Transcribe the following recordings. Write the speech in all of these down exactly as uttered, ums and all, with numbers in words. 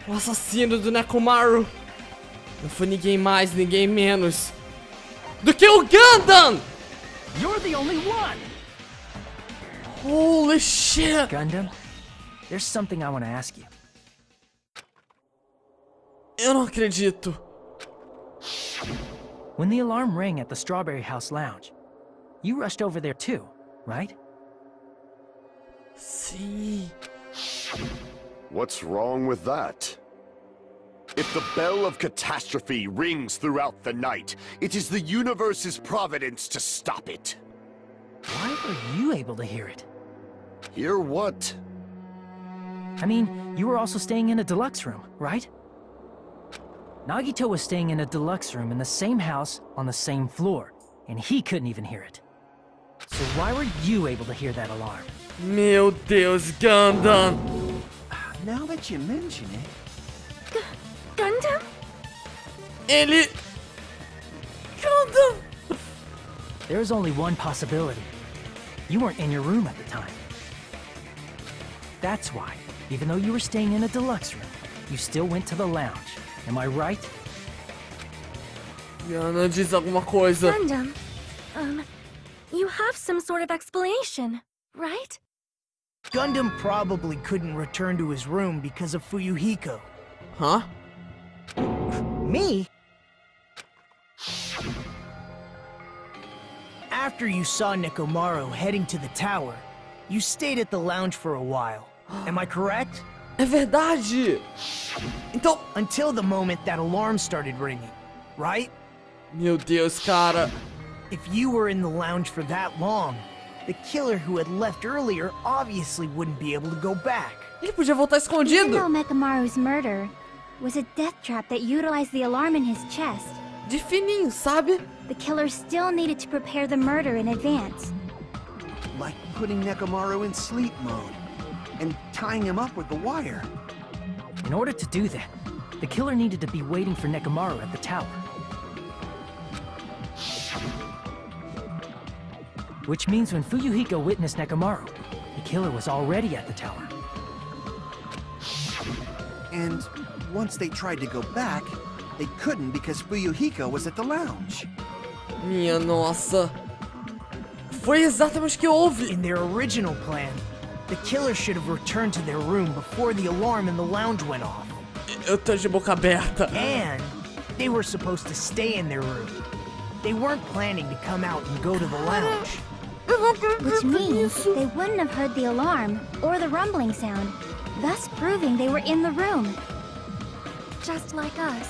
O assassino do Nekomaru não foi ninguém mais, ninguém menos do que o Gundam! You're the only one! Holy shit! Gundam, there's something I want to ask you. Eu não acredito. When the alarm rang at the Strawberry House Lounge, you rushed over there too, right? Sim. What's wrong with that? If the bell of catastrophe rings throughout the night, it is the universe's providence to stop it. Why were you able to hear it? Hear what? I mean, you were also staying in a deluxe room, right? Nagito was staying in a deluxe room in the same house on the same floor, and he couldn't even hear it. So why were you able to hear that alarm? Meu Deus, Gundam! Now that you mention it... G Gundam? Ele... Gundam! There was only one possibility. You weren't in your room at the time. That's why, even though you were staying in a deluxe room, you still went to the lounge. Am I right? Yana, diz alguma coisa. Gundam, um, you have some sort of explanation, right? Gundam probably couldn't return to his room because of Fuyuhiko. Huh? Me? After you saw Nekomaru heading to the tower, you stayed at the lounge for a while. Am I correct? É verdade! Então... Until the moment that alarm started ringing, right? Meu Deus, cara. If you were in the lounge for that long, the killer who had left earlier obviously wouldn't be able to go back. Ele podia voltar escondido. Even though Nekomaru's murder was a death trap that utilized the alarm in his chest, De fininho, sabe? the killer still needed to prepare the murder in advance. Like putting Nekomaru in sleep mode and tying him up with the wire. In order to do that, the killer needed to be waiting for Nekomaru at the tower. Which means when Fuyuhiko witnessed Nekomaru, the killer was already at the tower. And once they tried to go back, they couldn't because Fuyuhiko was at the lounge. Minha nossa. Foi exatamente o que houve. In their original plan, the killer should have returned to their room before the alarm in the lounge went off. Eu tô de boca aberta. And they were supposed to stay in their room. They weren't planning to come out and go to the lounge. Which means they wouldn't have heard the alarm or the rumbling sound, thus proving they were in the room. Just like us.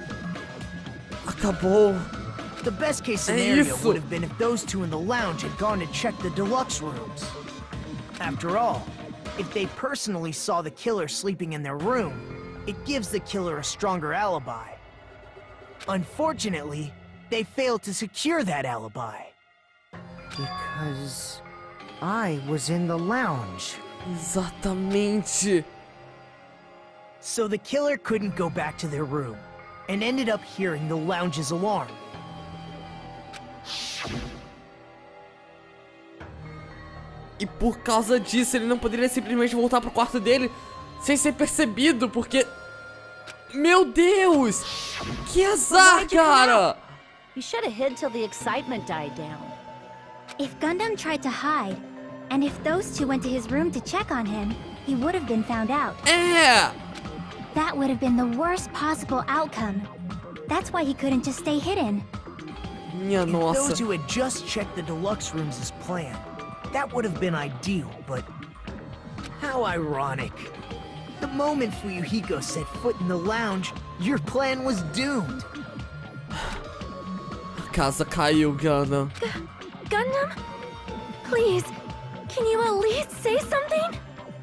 Acabou. The best case scenario would have been if those two in the lounge had gone to check the deluxe rooms. After all, if they personally saw the killer sleeping in their room, it gives the killer a stronger alibi. Unfortunately, they failed to secure that alibi. Because I was in the lounge. Exatamente. So the killer couldn't go back to their room, and ended up hearing the lounge's alarm. E por causa disso, ele não poderia simplesmente voltar pro quarto dele sem ser percebido, porque... Meu Deus! Que azar, cara! You should have hid till the excitement died down. If Gundam tried to hide, and if those two went to his room to check on him, he would have been found out. É! That would have been the worst possible outcome. That's why he couldn't just stay hidden. Minha If nossa. those who had just checked the deluxe rooms as planned, that would have been ideal, but... How ironic. The moment Fuyuhiko set foot in the lounge, your plan was doomed. A casa caiu, Gundam. G Gundam? Please, can you at least say something?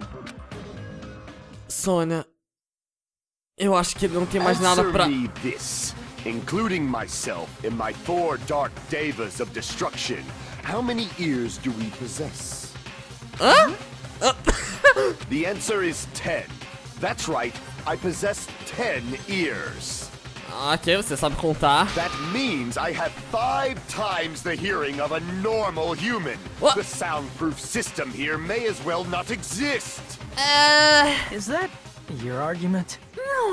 Sônia, eu acho que ele não tem mais nada Answer pra... me this, including myself in my four dark devas of destruction. How many ears do we possess? Hã? The answer is ten. That's right, I possess ten ears. Ok, você sabe contar. That means I have five times the hearing of a normal human. What? The soundproof system here may as well not exist. É... Is that your argument?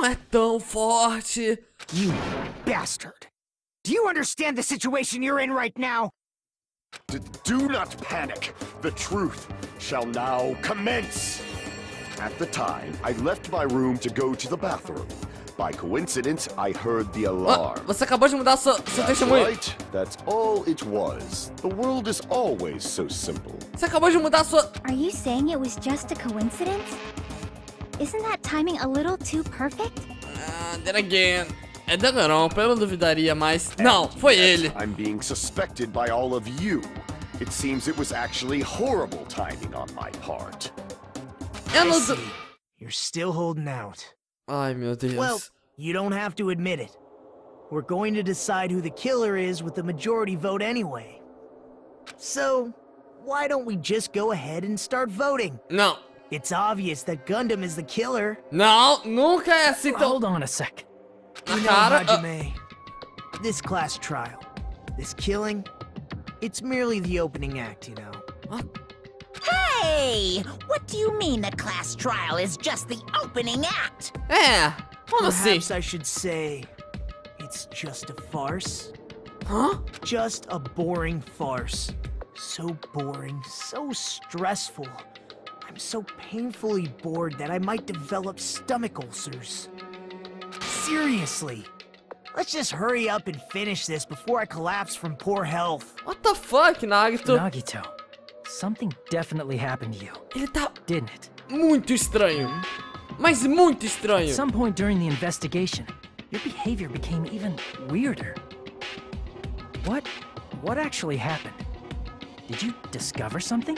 não é tão forte. You bastard. Do you understand the situation you're in right now? D- do not panic. The truth shall now commence. At the time, I left my room to go to the bathroom. By coincidence, I heard the alarm. Ah, você acabou de mudar sua, seu That's testemunho. right. That's all it was. The world is always so simple. Você acabou de mudar sua... Are you saying it was just a coincidence? Isn't that timing a little too perfect? Ah, then again... É Danganronpa, eu não duvidaria, mas... Não, foi ele. I'm being suspected by all of you. It seems it was actually horrible timing on my part. Eu I não... see. du- You're still holding out. Ai, meu Deus. Well, you don't have to admit it. We're going to decide who the killer is with the majority vote anyway. So, why don't we just go ahead and start voting? Não. It's obvious that Gundam is the killer. Não, nunca é assim tão... Hold on a sec. Na You know, cara... ah, Hajime, this class trial, this killing, it's merely the opening act, you know. Hey! What do you mean the class trial is just the opening act? É, como assim? Perhaps I should say, it's just a farce. Hã? Just a boring farce. So boring, so stressful. I'm so painfully bored that I might develop stomach ulcers. Seriously. Let's just hurry up and finish this before I collapse from poor health. What the fuck, Nagito? Nagito, something definitely happened to you, Ele tá didn't it? muito estranho. Mas muito At estranho. some point during the investigation, your behavior became even weirder. What? What actually happened? Did you discover something?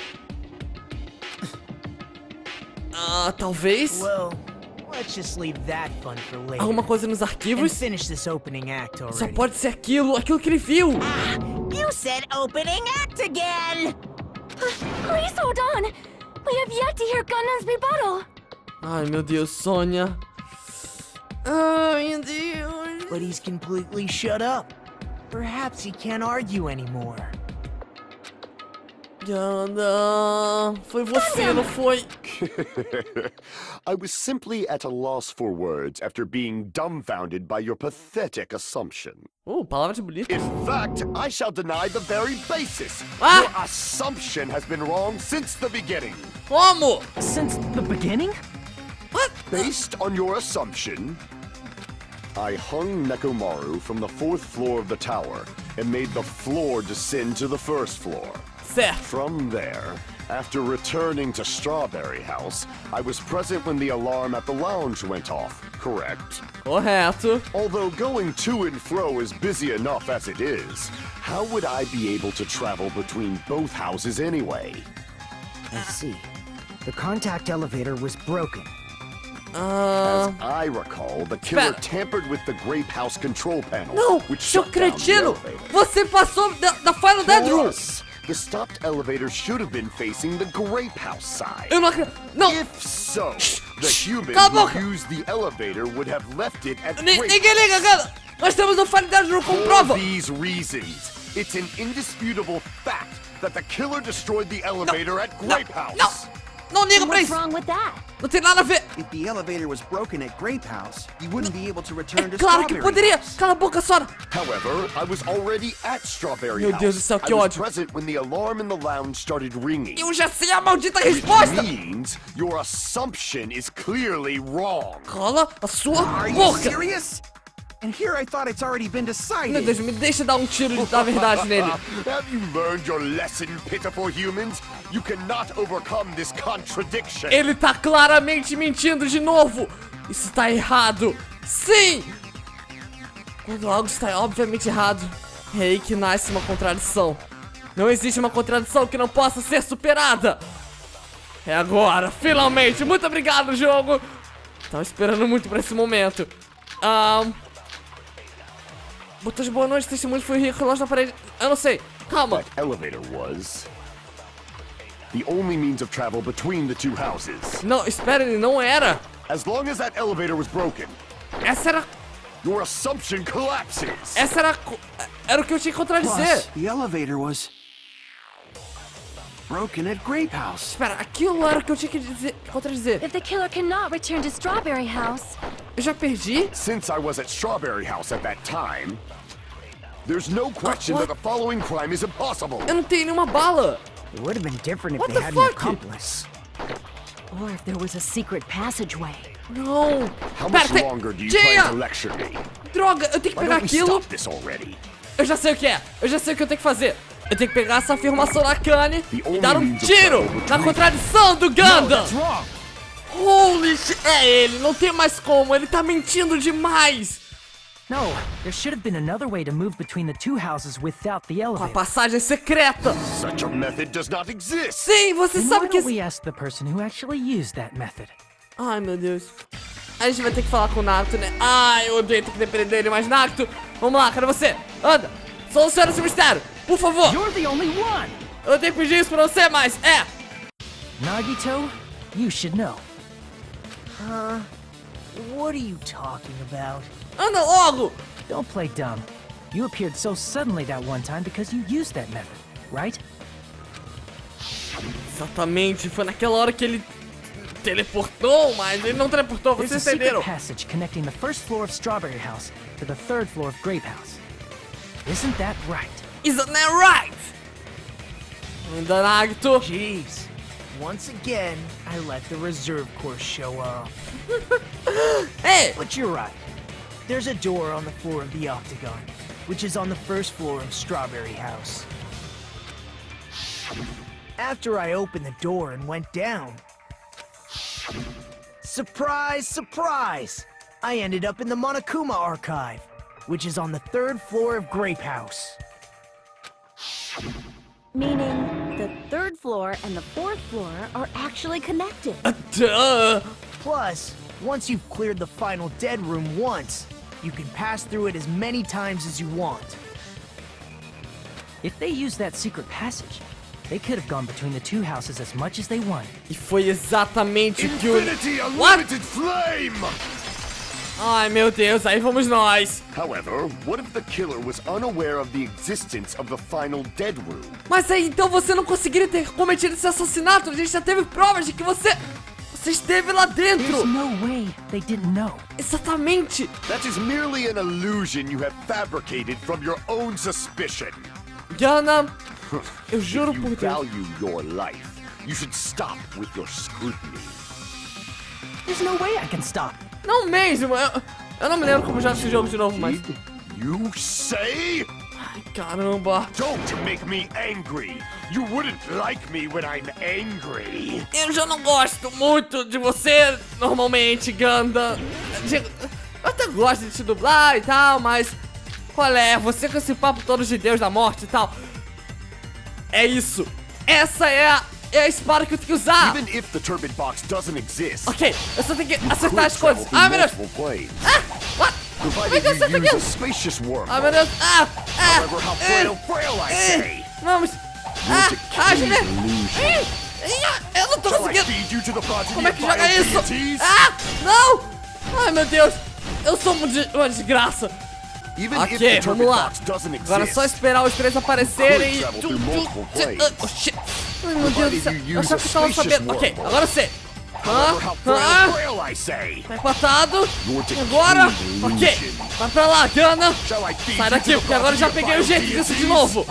Ah, talvez... Well, let's just leave that fun for later. Alguma coisa nos And arquivos? finish this opening act Só already. pode ser aquilo, aquilo que ele viu. You said opening act again! Please hold on! We have yet to hear Gundam's rebuttal! Ai, meu Deus, Sônia. Ai, meu Deus. But he's completely shut up. Perhaps he can't argue anymore. Gundam, foi você, não foi? I was simply at a loss for words after being dumbfounded by your pathetic assumption. Uh, palavras bonitas. In fact, I shall deny the very basis. Ah! Your assumption has been wrong since the beginning. Como? Since the beginning? What? Based on your assumption, I hung Nekomaru from the fourth floor of the tower and made the floor descend to the first floor. Certo. From there, after returning to Strawberry House, I was present when the alarm at the lounge went off, correct? Correto. Although going to and fro is busy enough as it is, how would I be able to travel between both houses anyway? I see. The contact elevator was broken. Ah... As I recall, the killer Espera. tampered with the Grape House control panel, Não, which seu shut down the cretino! elevator. Você passou da, da Final Dead Room! Plus, the stopped elevator should have been facing the Grape House side. Eu não acredito. Não! If so, the human Cala a who boca! used the elevator would have left it at Ni- Grape Ninguém liga, cara! Nós temos o Final Dead Room como For prova! these reasons, it's an indisputable fact that the killer destroyed the elevator at Grape House. Não! Não liga pra What's isso! wrong with that? Não tem nada a ver! If the elevator was broken at Grape House, you wouldn't be able to return É to claro que Strawberry poderia! House. Cala a boca, Sora! However, I was already at Strawberry Meu House. Deus do céu, que I was ódio. present when the alarm in the lounge started ringing. Eu já sei a maldita Which resposta! means your assumption is clearly wrong. Cala a sua Are you boca! serious? And here I thought it's already been Meu decided. Deus, me deixa dar um tiro da verdade nele. Have you learned your lesson, pitiful humans? You cannot overcome this contradiction. Ele tá claramente mentindo de novo! Isso tá errado! Sim! Quando algo está obviamente errado, é aí que nasce uma contradição. Não existe uma contradição que não possa ser superada! É agora, finalmente! Muito obrigado, jogo! Tava esperando muito pra esse momento. Ahn... Botou de boa noite, testemunho foi rico, relógio na parede. Eu não sei, calma. That elevator was the only means of travel between the two houses. Não, espera, ele não era. As long as that elevator was broken, Essa era. your assumption collapses. Essa era. Era o que eu tinha que contradizer. Plus, the elevator was broken at Grape House. Espera, aquilo era o que eu tinha que dizer, contradizer. If the killer cannot return to Strawberry House, Eu já perdi? Since I was at Strawberry House at that time, there's no question that the following crime is impossible. Eu não tenho nenhuma bala. It would have been different if What they the had fuck? an accomplice. Or if there was a secret passageway. Não. How Pera, much tem... longer do you Tinha! plan to lecture me? Droga, eu tenho que Why pegar don't we aquilo. stop this already? Eu já sei o que é. Eu já sei o que eu tenho que fazer. Eu tenho que pegar essa afirmação na Kanye e dar um tiro na contradição do Gundam. Holy shit. É ele, não tem mais como. Ele tá mentindo demais. No, there should have been another way to move between the two houses without the Com a elevator. passagem secreta. Such a method does not exist. Sim, você Then sabe why que... don't we ask the person who actually used that method? Ai, meu Deus. A gente vai ter que falar com o Nagito, né? Ai, eu odeio ter que depender dele, mas Nagito, vamos lá, cadê você? Anda, soluciona esse mistério, por favor. You're the only one! Eu tenho que pedir isso pra você, mas é. Nagito, you should know. Uh, what are you talking about? Anda logo. Don't play dumb. You appeared so suddenly that one time because you used that method, right? Exatamente, foi naquela hora que ele teleportou, mas ele não teleportou, There's vocês a secret entenderam? passage connecting the first floor of Strawberry House to the third floor of Grape House. Isn't that right? Isn't that right? Anda, Nagito. Jeez. Once again, I let the reserve course show off. Hey! But you're right. There's a door on the floor of the Octagon, which is on the first floor of Strawberry House. After I opened the door and went down, surprise, surprise! I ended up in the Monokuma Archive, which is on the third floor of Grape House. Meaning, the third floor and the fourth floor are actually connected. Duh. Plus, once you've cleared the final dead room once, you can pass through it as many times as you want. If they used that secret passage, they could have gone between the two houses as much as they wanted. E foi exatamente o que o... Infinity What? Unlimited Flame! Ai, meu Deus, aí vamos nós. However, what if the killer was unaware of the existence of the final dead room? Mas aí, então você não conseguiria ter cometido esse assassinato? A gente já teve provas de que você... Você esteve lá dentro. There's no way they didn't know. Exatamente. That is merely an illusion you have fabricated from your own suspicion. Gundam, eu juro If por you Deus. value your life, you should stop with your scrutiny. There's no way I can stop. Não mesmo, eu, eu não me lembro como jogar esse jogo de novo, mas... Did you say? Ai, caramba. Don't make me angry. You wouldn't like me when I'm angry. Eu já não gosto muito de você, normalmente, Gundam. De- Eu até gosto de te dublar e tal, mas... Qual é? Você com esse papo todo de Deus da morte e tal. É isso. Essa é a, é a espada que eu tenho que usar. Even if the turbid box doesn't exist, Ok, eu só tenho que you acertar as could coisas. travel Ah, meu Deus. through multiple planes, Ah, what? Como é provided que eu acerto you use a aquilo? spacious wormhole. Ah, meu Deus. Ah, ah. However, how eh, frail, frail I eh, say. Vamos. Ah, ah, deixa eu ver. illusion. Ih, ih, Eu não tô Shall I conseguindo. feed you to the progeny Como é of que joga isso? bio-deities? Ah, não. Ai, meu Deus. Eu sou uma de- uma desgraça. Even if Ok, the vamos turbid lá. box doesn't Agora é só exist, esperar os três aparecerem e... travel Tu- through tu- multiple tu- planes. oh, shit. Ai, meu Deus do céu. Provided you Eu use só a que tava spacious sabendo. Ok, wormhole. agora eu sei. however, how frail, Ah, frail I say. tá empatado. Your decaying Agora, ok. illusion. Vai pra lá, Gundam. Shall I feed Sai you daqui, to the porque agora eu já progeny peguei o of jeito disso de bio-deities? novo.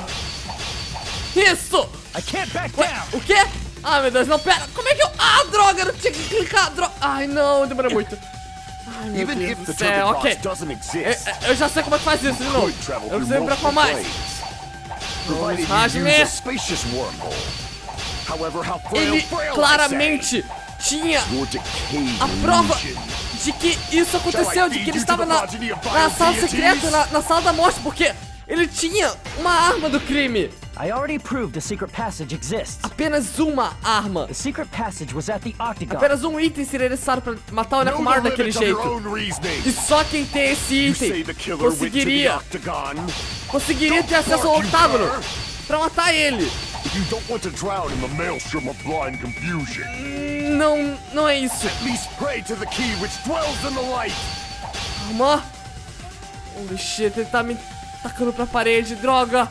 Isso. I can't back Ué, down! o quê? Ai, meu Deus, não, pera. Como é que eu... Ah, droga, eu não tinha que clicar. Droga. Ai, não, demorou muito. Ai, meu Even Deus if do the céu, turbid ok. box doesn't Eu, exist, eu já sei como é que faz isso de novo. could travel Eu through preciso ir pra qual multiple mais? planes, provided you Rasme. use a spacious wormhole. However, how frail, Ele frail I claramente tinha say. Your decayed a prova illusion. de que isso aconteceu, de que ele estava na, na sala secreta, na, na sala da morte, porque ele tinha uma arma do crime. I already proved the secret passage exists. Apenas uma arma. The secret passage was at the Octagon. Apenas um item seria necessário pra matar o Know Nekomaru the daquele limits of your jeito. own reasoning. E só quem tem esse You say item the killer went to the conseguiria, octagon. conseguiria ter acesso ao octágono pra matar ele. If you don't want to drown in the maelstrom of blind confusion, Não, não é isso. at least pray to the key which dwells in the light. Calma. Holy shit, ele tá me tacando pra parede, droga.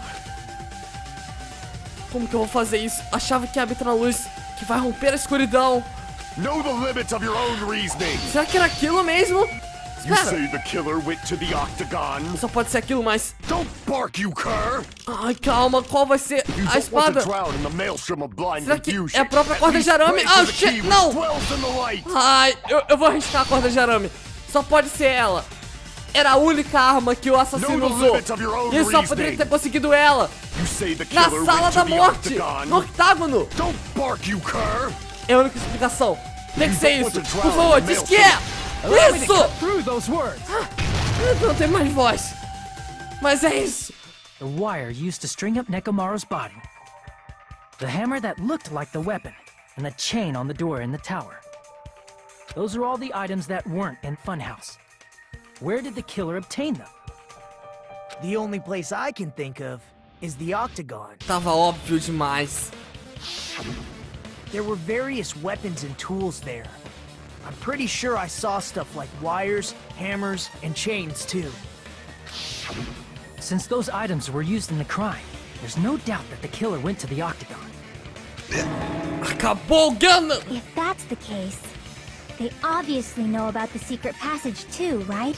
Como que eu vou fazer isso? A chave que habita na luz, que vai romper a escuridão. Know the limits of your own reasoning. Será que era aquilo mesmo? You say the killer went to the octagon? Só pode ser aquilo, mas... Don't bark, you cur! Ai, calma, qual vai ser You a don't want to espada? drown in the maelstrom of blind Será que confusion. é a própria At corda de least arame? pray Ah, to the shit, key which não! dwells in the light. Ai, eu, eu vou arriscar a corda de arame. Só pode ser ela. Era a única arma que o assassino Know the usou. limits of your own E ele só poderia reasoning. ter conseguido ela. You say the Na killer sala went da to the morte. octagon? No octágono. Don't bark, you cur! É a única explicação. Tem que ser You isso. don't want to Por drown favor, in the diz que é. Allow me to Isso! cut through those words. Não tem mais voz. Mas é isso. The wire used to string up Nekomaru's body. The hammer that looked like the weapon. And the chain on the door in the tower. Those are all the items that weren't in Funhouse. Where did the killer obtain them? The only place I can think of is the octagon. Tava óbvio demais. There were various weapons and tools there. I'm pretty sure I saw stuff like wires, hammers, and chains too. Since those items were used in the crime, there's no doubt that the killer went to the octagon. Acabou o Gundam. If that's the case, they obviously know about the secret passage too, right?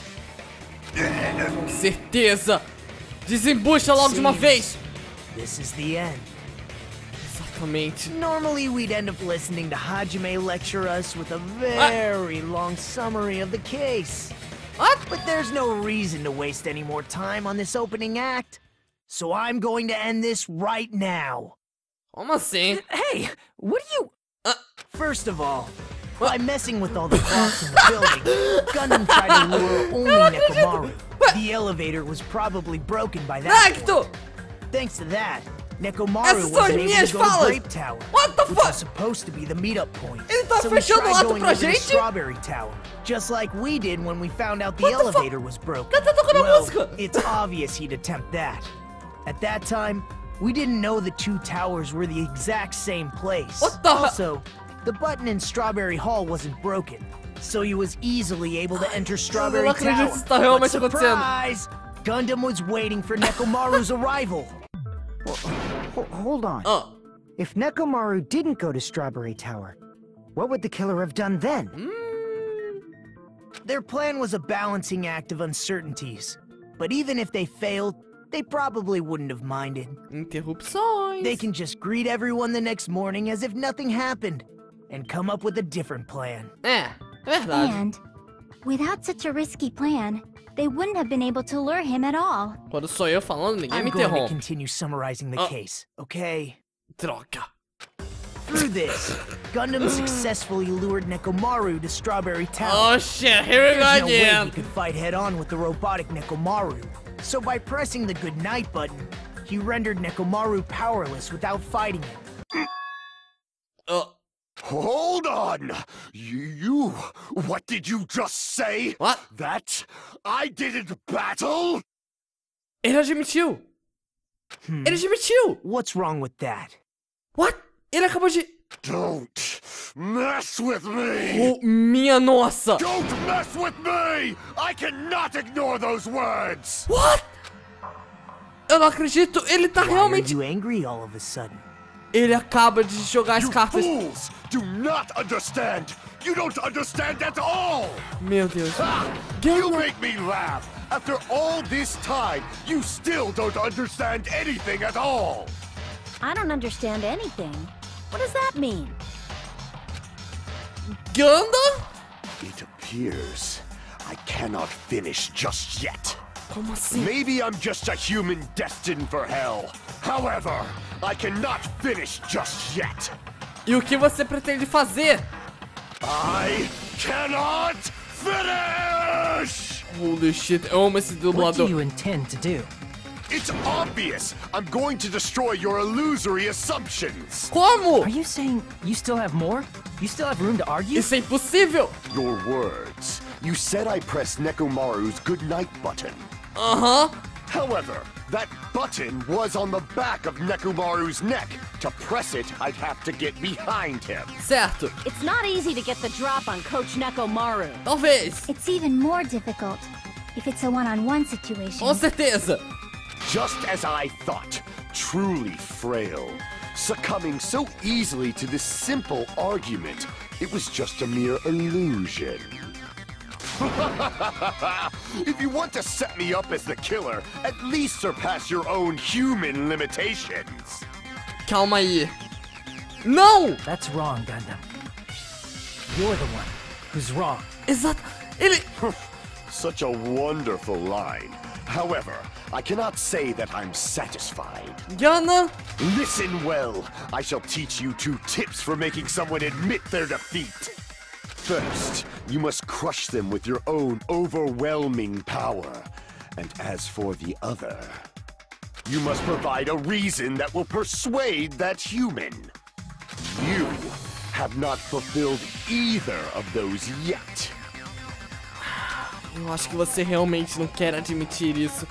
Com certeza. Desembucha logo de uma vez. This is the end. Exatamente. Normally we'd end up listening to Hajime lecture us with a very long summary of the case. What? But there's no reason to waste any more time on this opening act. So I'm going to end this right now. Como assim? Hey, what are you... Uh, First of all, by messing with all the clocks in the building, Gundam tried to lure only Nekomaru. The elevator was probably broken by that Necto! point. Thanks to that, Nekomaru Essas são as wasn't able minhas to go to falas! Grape Tower, What the which fuck? was supposed to be the meetup point. Ele tá so we fechando o tried ato going pra over to gente? Strawberry Tower, just like we did when we found out the What the fuck? elevator was broken. Tá tocando a Well, música. it's obvious he'd attempt that. At that time, we didn't know the two towers were the exact same place. What the- Also, the button in Strawberry Hall wasn't broken, so he was easily able to enter Strawberry não acredito Tower. que isso tá realmente But acontecendo. surprise! Gundam was waiting for Nekomaru's arrival. Ho- hold on. Oh. If Nekomaru didn't go to Strawberry Tower, what would the killer have done then? Their plan was a balancing act of uncertainties, but even if they failed, they probably wouldn't have minded. Interrupções. They can just greet everyone the next morning as if nothing happened, and come up with a different plan. É, é verdade. And without such a risky plan, they wouldn't have been able to lure him at all. Quando sou eu falando, ninguém I'm me going to interrompe. continue summarizing the Oh. case, okay? Droga. Through this, Gundam successfully lured Nekomaru to Strawberry Tower. Oh shit, here we go There's no way he again. could fight head-on with the robotic Nekomaru. So by pressing the goodnight button, he rendered Nekomaru powerless without fighting him. Oh, Hold on! You, you, what did you just say? What? That I didn't battle? ele admitiu. Hmm. Ele admitiu. What's wrong with that? What? Ele acabou de... Don't mess with me! Oh, minha nossa. Don't mess with me! I cannot ignore those words! What? Eu não acredito. Ele tá Why are realmente... you angry all of a sudden? Ele acaba de jogar as You cartas... fools do not understand! You don't understand at all! Meu Deus. Ha! You make me laugh! After all this time, you still don't understand anything at all! I don't understand anything. What does that mean? Gundam? It appears I cannot finish just yet. Como assim? Maybe I'm just a human destined for hell. However, I cannot finish just yet. E o que você pretende fazer? I cannot finish! Holy shit, eu amo esse What do dublador. you intend to do? It's obvious! I'm going to destroy your illusory assumptions! Como? Are you saying you still have more? You still have room to argue? Isso é impossível. Your words. You said I pressed Nekomaru's goodnight button. Aham. However, that button was on the back of Nekomaru's neck. To press it, I'd have to get behind him. Certo. It's not easy to get the drop on Coach Nekomaru. Talvez. It's even more difficult if it's a one-on-one situation. Com certeza. Just as I thought, truly frail. Succumbing so easily to this simple argument, it was just a mere illusion. If you want to set me up as the killer, at least surpass your own human limitations. Calma aí. Não! That's wrong, Gundam. You're the one who's wrong. Exato. Ele... Such a wonderful line. However, I cannot say that I'm satisfied. Gana. Listen well. I shall teach you two tips for making someone admit their defeat. First, you must crush them with your own overwhelming power. And as for the other, you must provide a reason that will persuade that human. You have not fulfilled either of those yet. Eu acho que você realmente não quer admitir isso.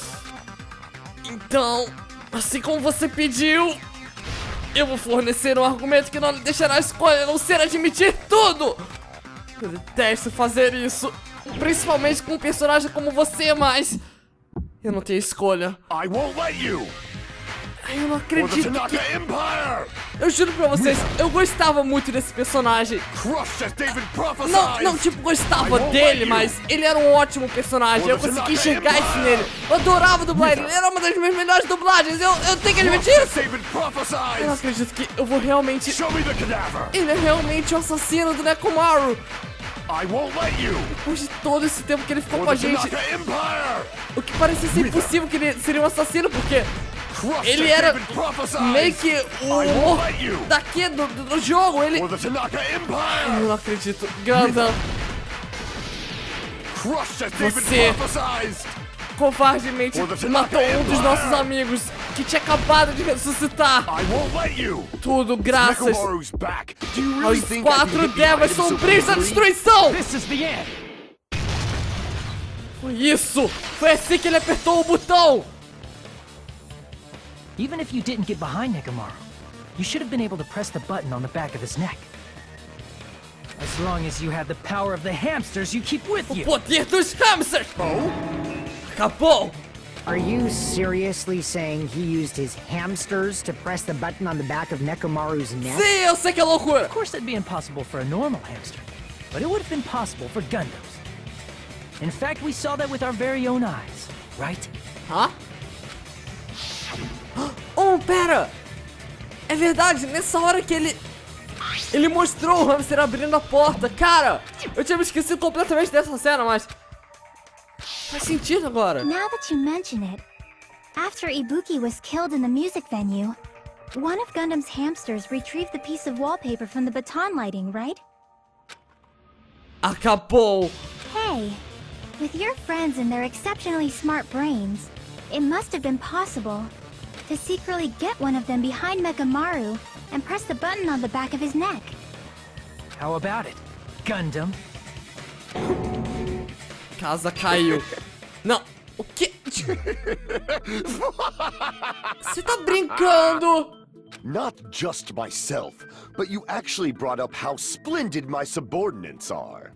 Então, assim como você pediu, eu vou fornecer um argumento que não lhe deixará a escolha a não ser admitir tudo. Eu detesto fazer isso, principalmente com um personagem como você, mas eu não tenho escolha. I won't let you. Eu não acredito que... Eu juro pra vocês, eu gostava muito desse personagem. Não, não, tipo, gostava dele, mas ele era um ótimo personagem. Eu consegui enxergar isso nele. Eu adorava dublar ele, ele era uma das minhas melhores dublagens. Eu, eu tenho que admitir isso. Eu não acredito que eu vou realmente... Ele é realmente o assassino do Nekomaru. Depois de todo esse tempo que ele ficou com a gente, o que parecia ser impossível que ele seria um assassino, porque... Ele era meio que o daqui do, do, do jogo, ele... Eu não acredito. Gundam, você covardemente matou um dos nossos amigos que tinha acabado de ressuscitar. Tudo graças aos quatro devas sombrios da destruição. Foi isso. Foi assim que ele apertou o botão. Even if you didn't get behind Nekomaru, you should have been able to press the button on the back of his neck. As long as you have the power of the hamsters you keep with you. O poder dos hamsters! Oh? Acabou! Are you seriously saying he used his hamsters to press the button on the back of Nekomaru's neck? Sim, eu sei que é loucura! Of course that'd be impossible for a normal hamster, but it would have been possible for Gundams. In fact, we saw that with our very own eyes, right? Hã? Oh, pera! É verdade, nessa hora que ele... Ele mostrou o hamster abrindo a porta. Cara, eu tinha me esquecido completamente dessa cena, mas... Faz sentido agora. Now that you mention it, after Ibuki was killed in the music venue, one of Gundam's hamsters retrieved the piece of wallpaper from the baton lighting, right? Acabou! Hey, with your friends and their exceptionally smart brains, it must have been possible to secretly get one of them behind Nekomaru and press the button on the back of his neck. How about it, Gundam? Casa caiu. Não, o quê? Você tá brincando? Not just myself, but you actually brought up how splendid my subordinates are.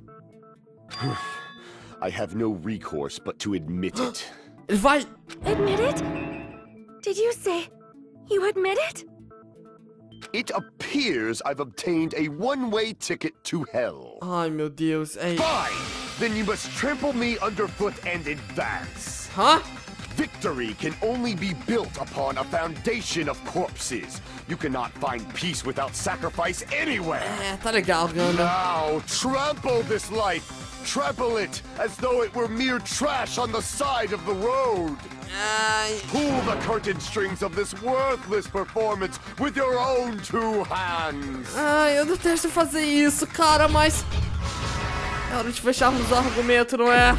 I have no recourse but to admit it. Ele vai... Admit it? Did you say you admit it? It appears I've obtained a one-way ticket to hell. Ai, meu Deus. É... Fine! Then you must trample me underfoot and advance. Hã? Victory can only be built upon a foundation of corpses. You cannot find peace without sacrifice anywhere. É, tá legal, Gundam. Now, trample this life. Trample it as though it were mere trash on the side of the road. Ai. Pull the curtain strings of this worthless performance with your own two hands. Ai, eu detesto fazer isso, cara, mas... É hora de fecharmos o argumento, não é?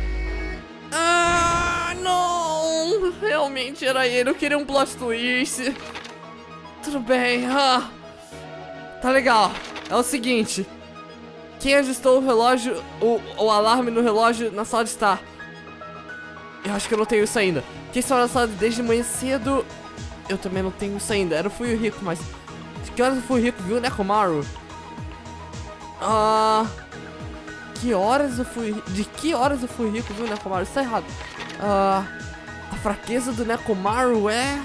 Ah, não! Realmente era ele, eu queria um plot twist. Tudo bem, ah. Tá legal. É o seguinte. Quem ajustou o relógio, o, o alarme no relógio na sala de estar? Eu acho que eu não tenho isso ainda. Quem estava na sala desde manhã cedo? Eu também não tenho isso ainda. Era o Fuyuhiko, mas... De que horas o Fuyuhiko viu o Nekomaru? Ah... Que horas eu fui... De que horas eu fui rico, viu, Nekomaru? Isso tá errado. Ah... A fraqueza do Nekomaru é...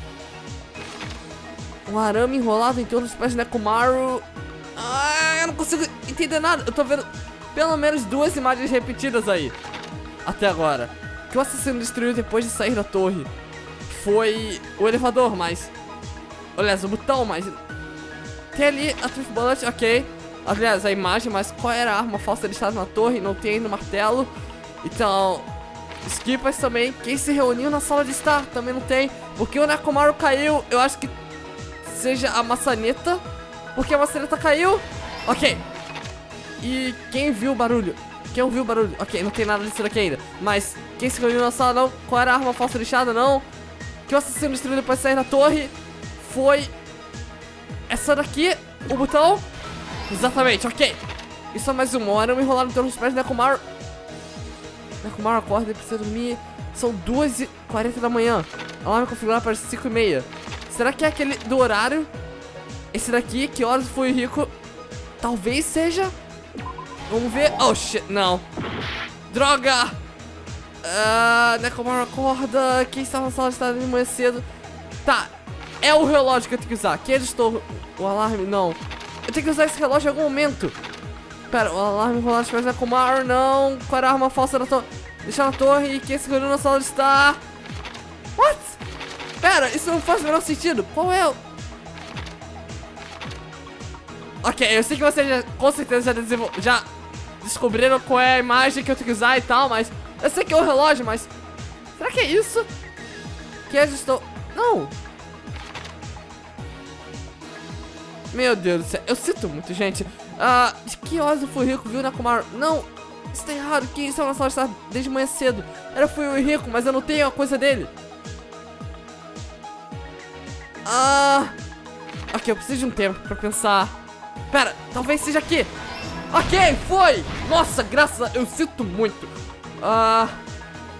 Um arame enrolado em torno dos pés do Nekomaru... Ah, eu não consigo entender nada. Eu tô vendo... pelo menos duas imagens repetidas aí, até agora. Que o assassino destruiu depois de sair da torre foi o elevador, mas... aliás, o botão, mas... tem ali a Truth Bullet, ok. Aliás, a imagem, mas qual era a arma falsa listada na torre? Não tem ainda o martelo. Então... Skippers também. Quem se reuniu na sala de estar? Também não tem. Porque o Nekomaru caiu. Eu acho que seja a maçaneta. Porque a maçaneta caiu. Ok. E quem viu o barulho? Quem ouviu o barulho? Ok, não tem nada disso daqui ainda. Mas quem se reuniu na sala não? Qual era a arma falsa lixada? Não. Que o assassino destruiu depois de sair da torre foi essa daqui. O botão. Exatamente, ok. Isso é mais uma. O arame enrolado em torno dos pés do Nekomaru. Nekomaru acorda e precisa dormir. São duas e quarenta da manhã. Alarme configurado para cinco e meia. Será que é aquele do horário? Esse daqui, que horas foi rico? Talvez seja. Vamos ver. Oh shit, não. Droga! Uh, Nekomaru acorda. Quem estava na sala está de manhã cedo. Tá, é o relógio que eu tenho que usar. Que eles estão. O alarme, não. Eu tenho que usar esse relógio em algum momento. Pera, o alarme enrolado de pés do Nekomaru, não. Qual era a arma falsa da torre? Deixa na torre e quem se reuniu na sala de estar. What? Pera, isso não faz o menor sentido. Qual é o... Ok, eu sei que vocês já, com certeza já, desenvol... já descobriram qual é a imagem que eu tenho que usar e tal, mas... eu sei que é o relógio, mas... será que é isso? Que ajustou... não. Meu Deus do céu, eu sinto muito, gente. Ah, uh, que horas o Fuyuhiko viu o Nekomaru? Não, isso tá errado. Quem estava na sala de estar desde manhã cedo? Era o Fuyuhiko, mas eu não tenho a coisa dele. Ah... Uh, ok, eu preciso de um tempo pra pensar. Pera, talvez seja aqui. Ok, foi! Nossa, graças a... eu sinto muito. Ah... Uh,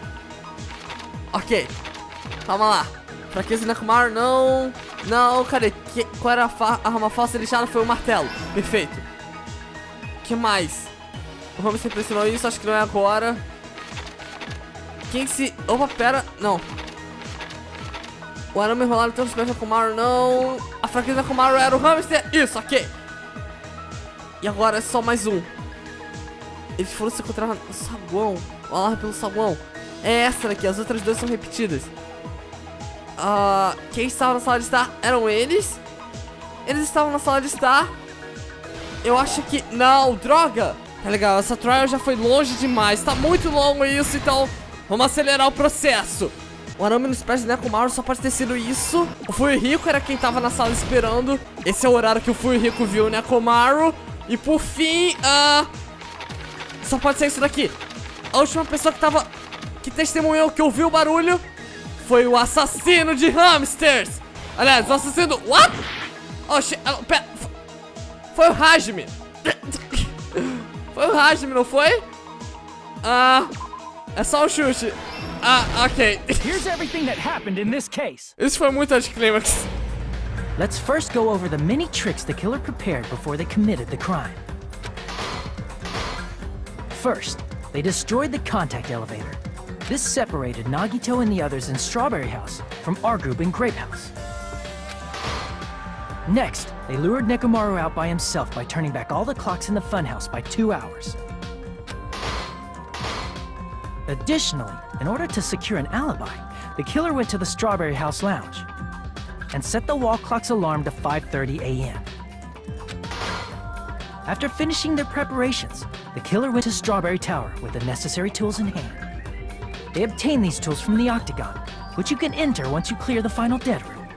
ok. Calma lá. Fraqueza do Nekomaru, não... não, cadê? Que... qual era a, fa... a arma falsa lixada? Foi o martelo. Perfeito. Que mais? O Holmes se impressionou isso, acho que não é agora. Quem se... opa, pera, não. O arame enrolado então os pés do Nekomaru, não. A fraqueza do Nekomaru era o hamster. Isso, ok. E agora é só mais um. Eles foram se encontrar no saguão. O alarme pelo saguão. É essa daqui, as outras duas são repetidas. Uh, quem estava na sala de estar eram eles. Eles estavam na sala de estar. Eu acho que... não, droga. Tá legal, essa trial já foi longe demais. Tá muito longo isso, então vamos acelerar o processo. O arame nos pés do Nekomaru só pode ter sido isso. O Fuyuhiko era quem tava na sala esperando. Esse é o horário que o Fuyuhiko viu o Nekomaru. E por fim, uh, só pode ser isso daqui. A última pessoa que tava... que testemunhou, que ouviu o barulho, foi o assassino de hamsters. Aliás, o assassino... what? Oh, shit. Pera. Foi o Hajime. Foi o Hajime, não foi? Ah... Uh, é só um chute. Ah, ok. Here's everything that happened in this case. Isso foi muito anticlímax. Let's first go over the many tricks the killer prepared before they committed the crime. First, they destroyed the contact elevator. This separated Nagito and the others in Strawberry House from our group in Grape House. Next, they lured Nekomaru out by himself by turning back all the clocks in the funhouse by two hours. Additionally, in order to secure an alibi, the killer went to the Strawberry House lounge and set the wall clock's alarm to five thirty a m After finishing their preparations, the killer went to Strawberry Tower with the necessary tools in hand. They obtained these tools from the Octagon, which you can enter once you clear the final dead room.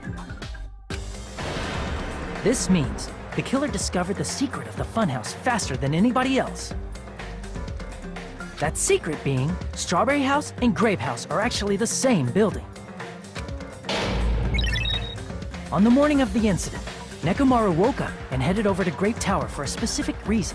This means the killer discovered the secret of the funhouse faster than anybody else. That secret being, Strawberry House and Grape House are actually the same building. On the morning of the incident, Nekomaru woke up and headed over to Grape Tower for a specific reason.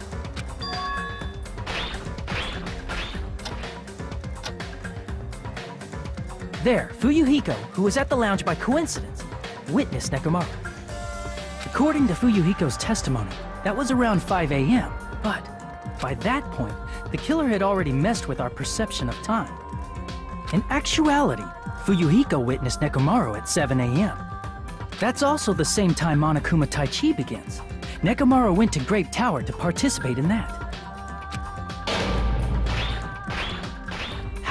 There, Fuyuhiko, who was at the lounge by coincidence, witnessed Nekomaru. According to Fuyuhiko's testimony, that was around five a m, but by that point, the killer had already messed with our perception of time. In actuality, Fuyuhiko witnessed Nekomaru at seven a m That's also the same time Monokuma Taichi begins. Nekomaru went to Grape Tower to participate in that.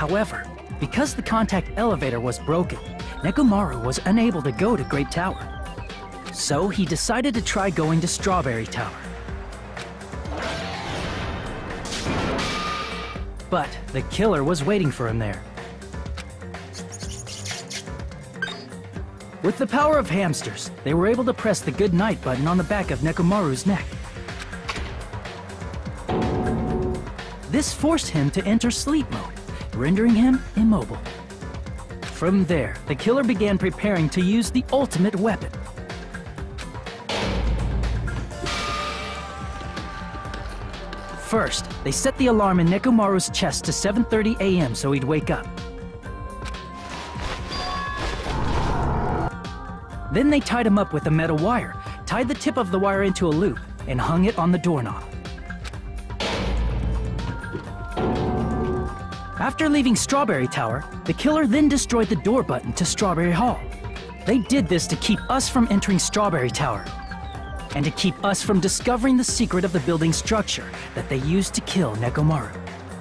However, because the contact elevator was broken, Nekomaru was unable to go to Grape Tower. So he decided to try going to Strawberry Tower. But the killer was waiting for him there. With the power of hamsters, they were able to press the good night button on the back of Nekomaru's neck. This forced him to enter sleep mode, rendering him immobile. From there, the killer began preparing to use the ultimate weapon. First, they set the alarm in Nekomaru's chest to seven thirty a m so he'd wake up. Then they tied him up with a metal wire, tied the tip of the wire into a loop, and hung it on the doorknob. After leaving Strawberry Tower, the killer then destroyed the door button to Strawberry Hall. They did this to keep us from entering Strawberry Tower, and to keep us from discovering the secret of the building structure that they used to kill Nekomaru.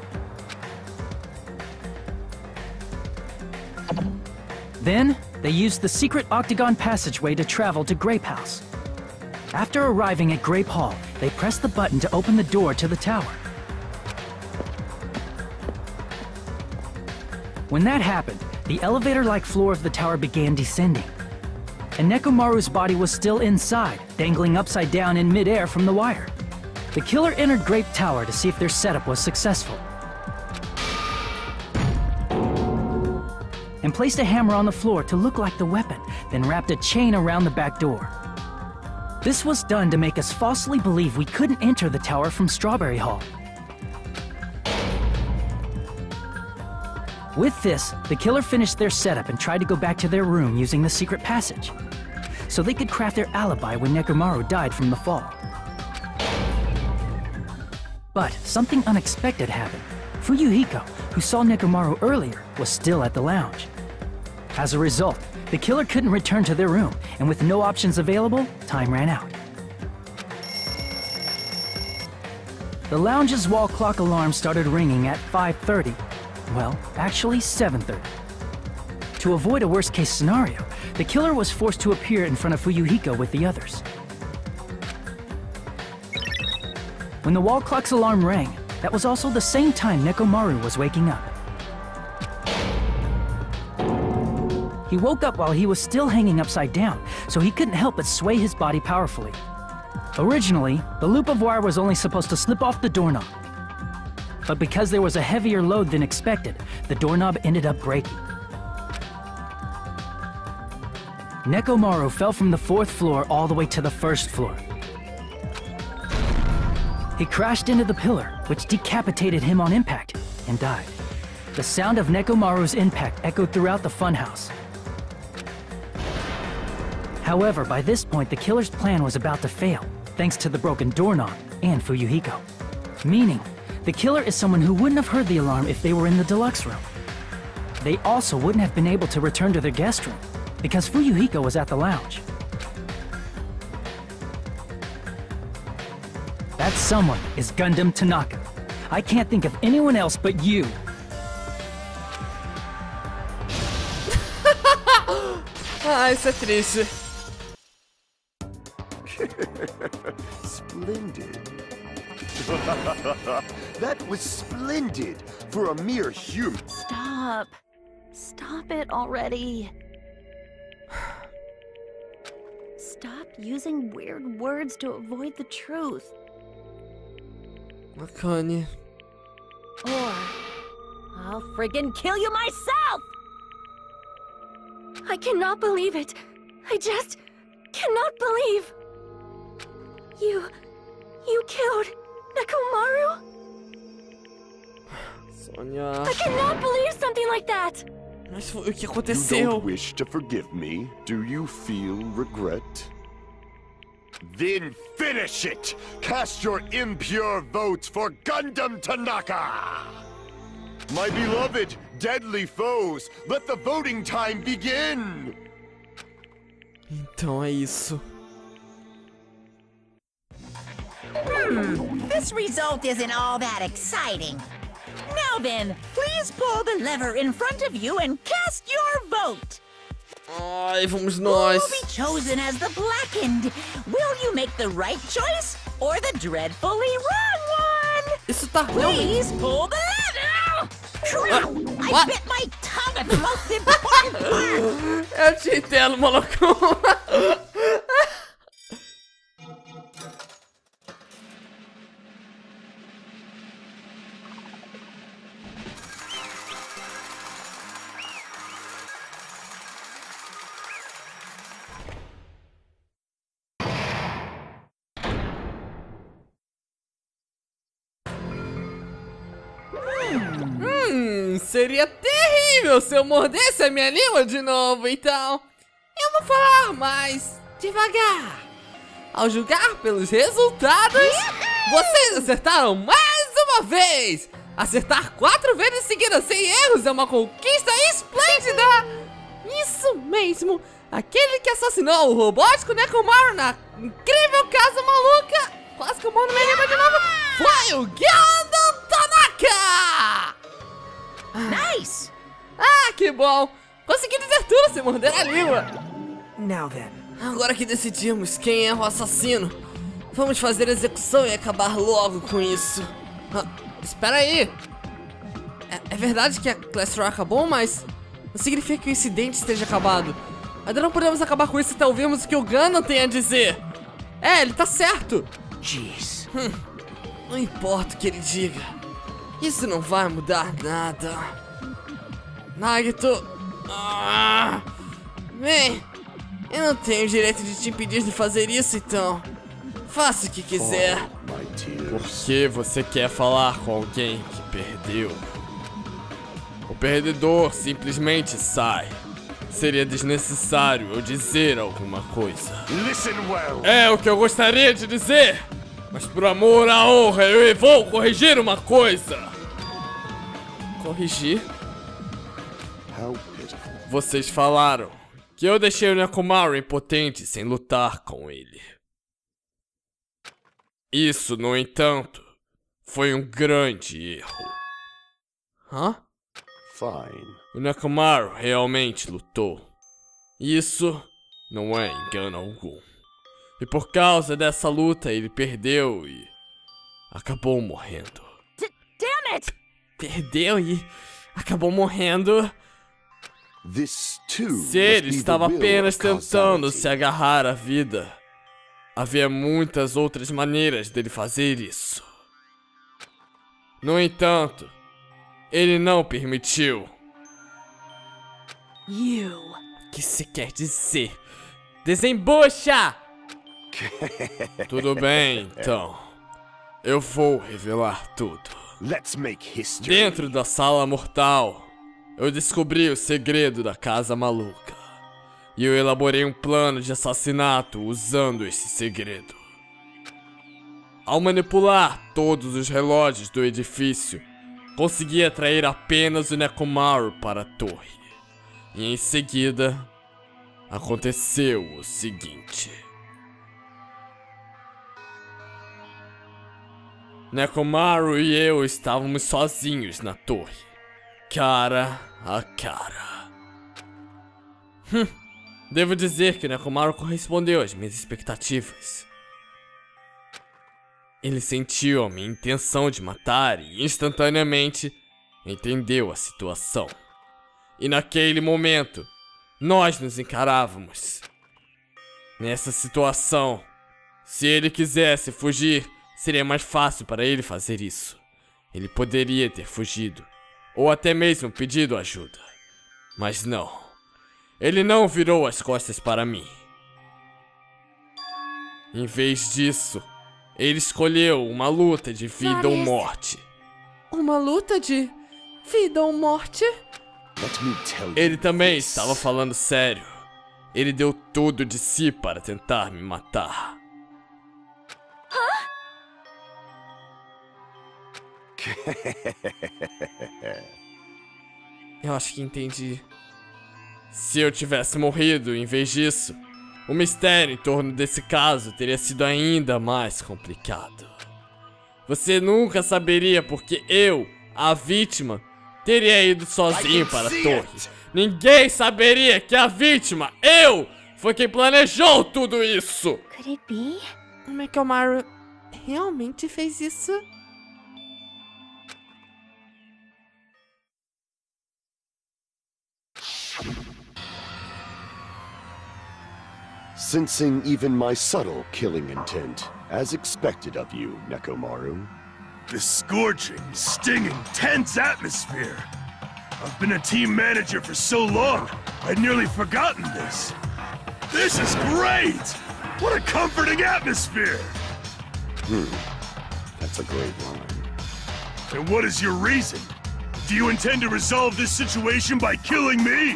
Then, they used the secret octagon passageway to travel to Grape House. After arriving at Grape Hall, they pressed the button to open the door to the tower. When that happened, the elevator-like floor of the tower began descending, and Nekomaru's body was still inside, dangling upside down in midair from the wire. The killer entered Grape Tower to see if their setup was successful, and placed a hammer on the floor to look like the weapon, then wrapped a chain around the back door. This was done to make us falsely believe we couldn't enter the tower from Strawberry Hall. With this, the killer finished their setup and tried to go back to their room using the secret passage, so they could craft their alibi when Nekomaru died from the fall. But something unexpected happened. Fuyuhiko, who saw Nekomaru earlier, was still at the lounge. As a result, the killer couldn't return to their room, and with no options available, time ran out. The lounge's wall clock alarm started ringing at five thirty. Well, actually seven thirty. To avoid a worst-case scenario, the killer was forced to appear in front of Fuyuhiko with the others. When the wall clock's alarm rang, that was also the same time Nekomaru was waking up. He woke up while he was still hanging upside down, so he couldn't help but sway his body powerfully. Originally, the loop of wire was only supposed to slip off the doorknob. But because there was a heavier load than expected, the doorknob ended up breaking. Nekomaru fell from the fourth floor all the way to the first floor. He crashed into the pillar, which decapitated him on impact, and died. The sound of Nekomaru's impact echoed throughout the funhouse. However, by this point, the killer's plan was about to fail, thanks to the broken doorknob and Fuyuhiko. Meaning, the killer is someone who wouldn't have heard the alarm if they were in the deluxe room. They also wouldn't have been able to return to their guest room, because Fuyuhiko was at the lounge. That someone is Gundam Tanaka. I can't think of anyone else but you. Ah, isso é triste. Splendid. That was splendid for a mere human. Stop. Stop it already. Stop using weird words to avoid the truth. Akane. Or I'll friggin' kill you myself! I cannot believe it. I just cannot believe. You... you killed Nekomaru? Sonia. I cannot believe something like that! Mas o que You aconteceu? don't wish to forgive me? Do you feel regret? Then finish it! Cast your impure votes for Gundam Tanaka! My beloved, deadly foes, let the voting time begin! Então é isso. Hmm, this result isn't all that exciting. Now then, please pull the lever in front of you and cast your vote. Ai, vamos nós. Who will be chosen as the blackened? Will you make the right choice or the dreadfully wrong one? Isso tá ruim. Please pull the lever. Crap! I What? bit my tongue at the most important part. Eu te entendo, maluco. Hum, seria terrível se eu mordesse a minha língua de novo, então eu vou falar mais devagar. Ao julgar pelos resultados, vocês acertaram mais uma vez. Acertar quatro vezes seguidas sem erros é uma conquista esplêndida. Isso mesmo, aquele que assassinou o robótico Nekomaru na incrível casa maluca, quase que eu morro na minha língua de novo, foi o Gundam Tanaka! Nice! Ah, que bom! Consegui dizer tudo sem morder a língua! Now then. Agora que decidimos quem é o assassino, vamos fazer a execução e acabar logo com isso. Ah, espera aí! É, é verdade que a Class Trial acabou, mas não significa que o incidente esteja acabado. Ainda não podemos acabar com isso até ouvirmos o que o Gundam tem a dizer. É, ele tá certo! Jeez. Hum, não importa o que ele diga. Isso não vai mudar nada. Nagito. Ah, bem, eu não tenho o direito de te impedir de fazer isso, então faça o que quiser. Por que você quer falar com alguém que perdeu? O perdedor simplesmente sai. Seria desnecessário eu dizer alguma coisa. É o que eu gostaria de dizer. Mas por amor à honra, eu vou corrigir uma coisa. Corrigir? Vocês falaram que eu deixei o Nekomaru impotente sem lutar com ele. Isso, no entanto, foi um grande erro. Hã? Fine. O Nekomaru realmente lutou. Isso não é engano algum. E por causa dessa luta ele perdeu e acabou morrendo. Damn it! Perdeu e acabou morrendo. This too Se ele must be estava the will apenas of tentando causality. se agarrar à vida, havia muitas outras maneiras dele fazer isso. No entanto, ele não permitiu. You. O que se quer dizer? Desembucha! Tudo bem, então. Eu vou revelar tudo. Let's make history. Dentro da sala mortal, eu descobri o segredo da casa maluca. E eu elaborei um plano de assassinato usando esse segredo. Ao manipular todos os relógios do edifício, consegui atrair apenas o Nekomaru para a torre. E em seguida, aconteceu o seguinte. Nekomaru e eu estávamos sozinhos na torre, cara a cara. Hum, devo dizer que Nekomaru correspondeu às minhas expectativas. Ele sentiu a minha intenção de matar e instantaneamente entendeu a situação. E naquele momento, nós nos encarávamos. Nessa situação, se ele quisesse fugir, seria mais fácil para ele fazer isso. Ele poderia ter fugido, ou até mesmo pedido ajuda. Mas não. Ele não virou as costas para mim. Em vez disso, ele escolheu uma luta de vida ou morte. Uma luta de vida ou morte? Let me tell you Ele também this. estava falando sério. Ele deu tudo de si para tentar me matar. Eu acho que entendi. Se eu tivesse morrido em vez disso, o mistério em torno desse caso teria sido ainda mais complicado. Você nunca saberia porque eu a vítima teria ido sozinho para a torre. Ninguém saberia que a vítima, eu, foi quem planejou tudo isso. Could it be? O Nekomaru realmente fez isso? Sensing even my subtle killing intent, as expected of you, Nekomaru. The scorching, stinging, tense atmosphere. I've been a team manager for so long, I'd nearly forgotten this. This is great! What a comforting atmosphere! Hmm, that's a great line. And what is your reason? Do you intend to resolve this situation by killing me?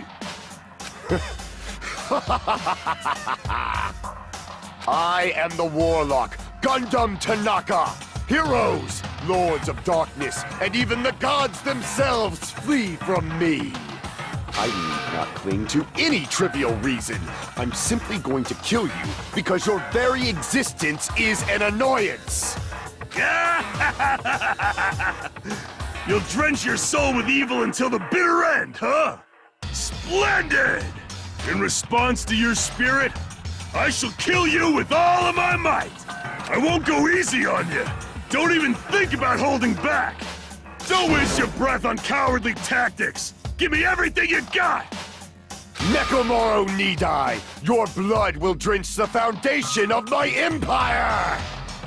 I am the Warlock, Gundam Tanaka! Heroes, Lords of Darkness, and even the gods themselves flee from me! I need not cling to any trivial reason. I'm simply going to kill you because your very existence is an annoyance! You'll drench your soul with evil until the bitter end, huh? Splendid! In response to your spirit, I shall kill you with all of my might! I won't go easy on you! Don't even think about holding back! Don't waste your breath on cowardly tactics! Give me everything you got! Nekomaru Nidai, your blood will drench the foundation of my empire!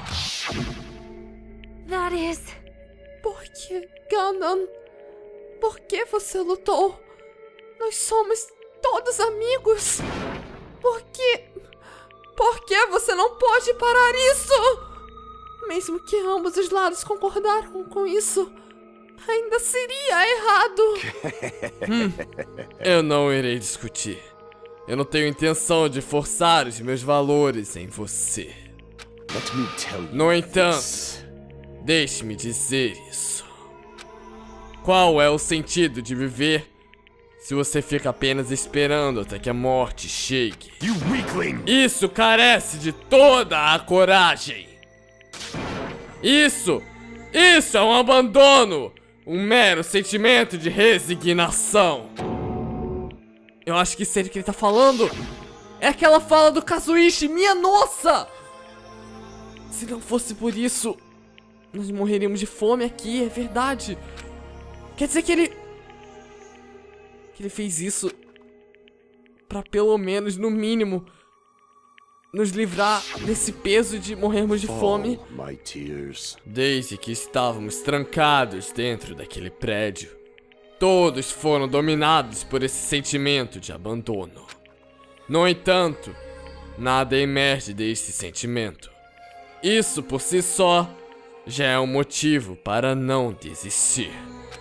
That is... Por que, Gundam? Por que você lutou? Nós somos todos amigos. Por que... Por que você não pode parar isso? Mesmo que ambos os lados concordaram com isso, ainda seria errado. hum, eu não irei discutir. Eu não tenho intenção de forçar os meus valores em você. No entanto, deixe-me dizer isso. Qual é o sentido de viver se você fica apenas esperando até que a morte chegue? Isso carece de toda a coragem. Isso, isso é um abandono, um mero sentimento de resignação. Eu acho que sei do que ele tá falando. É aquela fala do Kazuichi, minha nossa! Se não fosse por isso, nós morreríamos de fome aqui, é verdade. Quer dizer que ele... Que ele fez isso pra pelo menos, no mínimo, nos livrar desse peso de morrermos de fome. Desde que estávamos trancados dentro daquele prédio, todos foram dominados por esse sentimento de abandono. No entanto, nada emerge desse sentimento. Isso por si só já é um motivo para não desistir.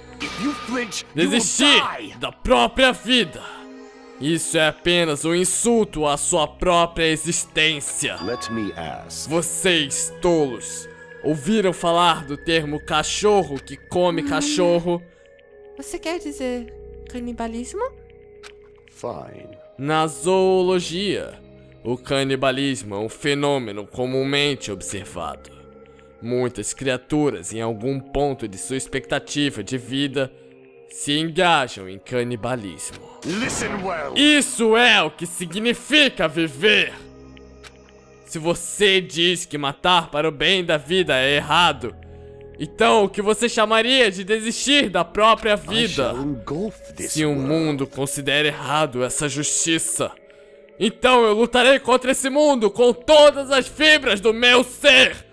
Desistir da própria vida. Isso é apenas um insulto à sua própria existência. Vocês, tolos, ouviram falar do termo cachorro que come cachorro? Você quer dizer canibalismo? Fine. Na zoologia, o canibalismo é um fenômeno comumente observado. Muitas criaturas, em algum ponto de sua expectativa de vida, se engajam em canibalismo. Isso é o que significa viver! Se você diz que matar para o bem da vida é errado, então o que você chamaria de desistir da própria vida? Se o mundo considera errado essa justiça, então eu lutarei contra esse mundo com todas as fibras do meu ser!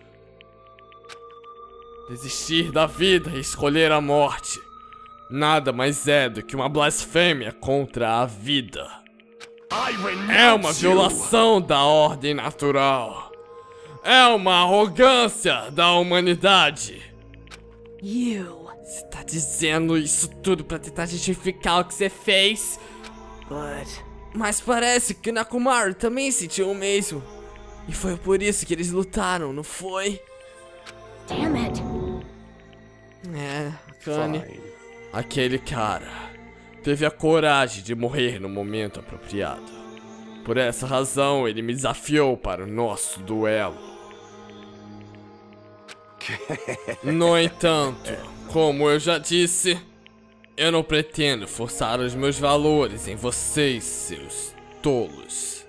Desistir da vida e escolher a morte nada mais é do que uma blasfêmia contra a vida. É uma violação da ordem natural. É uma arrogância da humanidade. You. Você tá dizendo isso tudo pra tentar justificar o que você fez? But... Mas parece que Nekomaru também sentiu o mesmo. E foi por isso que eles lutaram, não foi? Damn it. É, Kanye, aquele cara, teve a coragem de morrer no momento apropriado. Por essa razão, ele me desafiou para o nosso duelo. No entanto, como eu já disse, eu não pretendo forçar os meus valores em vocês, seus tolos.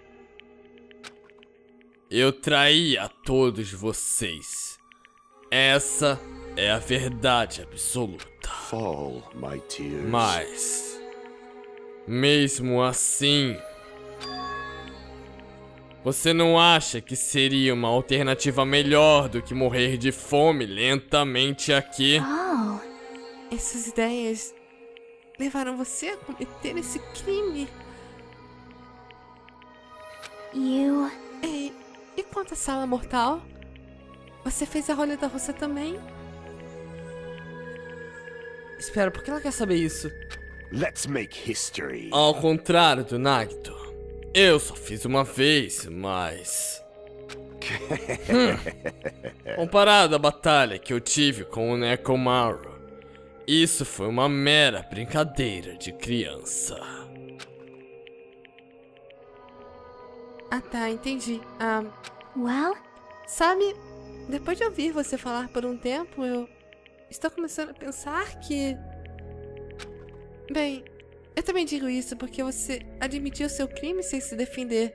Eu traí a todos vocês. Essa é a verdade absoluta. Fall, my tears. Mas, mesmo assim, você não acha que seria uma alternativa melhor do que morrer de fome lentamente aqui? Oh. Essas ideias levaram você a cometer esse crime. You... Ei, e quanto à sala mortal? Você fez a roleta russa também? Espera, por que ela quer saber isso? Let's make history. Ao contrário do Nagito, eu só fiz uma vez, mas... hum. Comparado à batalha que eu tive com o Nekomaru, isso foi uma mera brincadeira de criança. Ah tá, entendi. Ah, well? Sabe, depois de ouvir você falar por um tempo, eu estou começando a pensar que... Bem, eu também digo isso porque você admitiu seu crime sem se defender.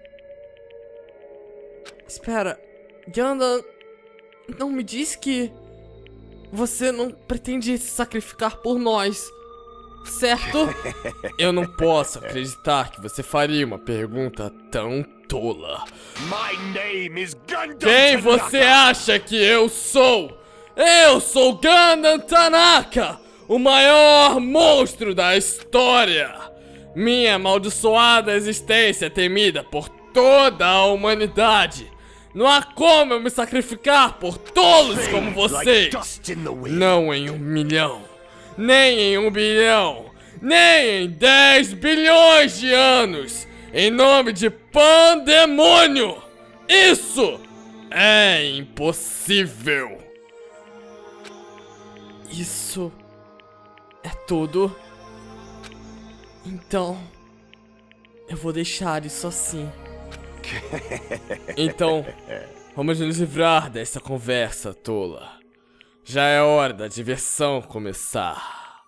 Espera, Gundam não me disse que você não pretende se sacrificar por nós, certo? Eu não posso acreditar que você faria uma pergunta tão tola. My name is Gundam Quem você acha que eu sou? Eu sou Gundam Tanaka, o maior monstro da história. Minha amaldiçoada existência é temida por toda a humanidade. Não há como eu me sacrificar por tolos como vocês. Não em um milhão, nem em um bilhão, nem em dez bilhões de anos. Em nome de Pandemônio. Isso é impossível. Isso é tudo? Então, eu vou deixar isso assim. Então, vamos nos livrar dessa conversa tola. Já é hora da diversão começar.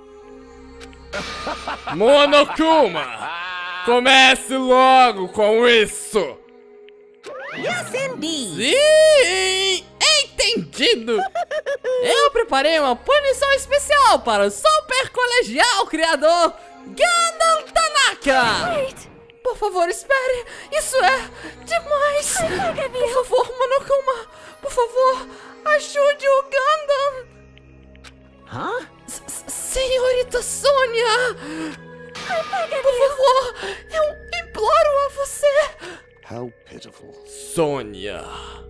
Monokuma! Comece logo com isso! Yes, indeed! Sim! Entendido! Eu preparei uma punição especial para o super colegial criador Gundam Tanaka! Wait! Por favor, espere! Isso é demais! Por favor, Monokuma! Por favor, ajude o Gundam! Hã? Senhorita Sônia! Por favor, eu imploro a você! How pitiful. Sônia.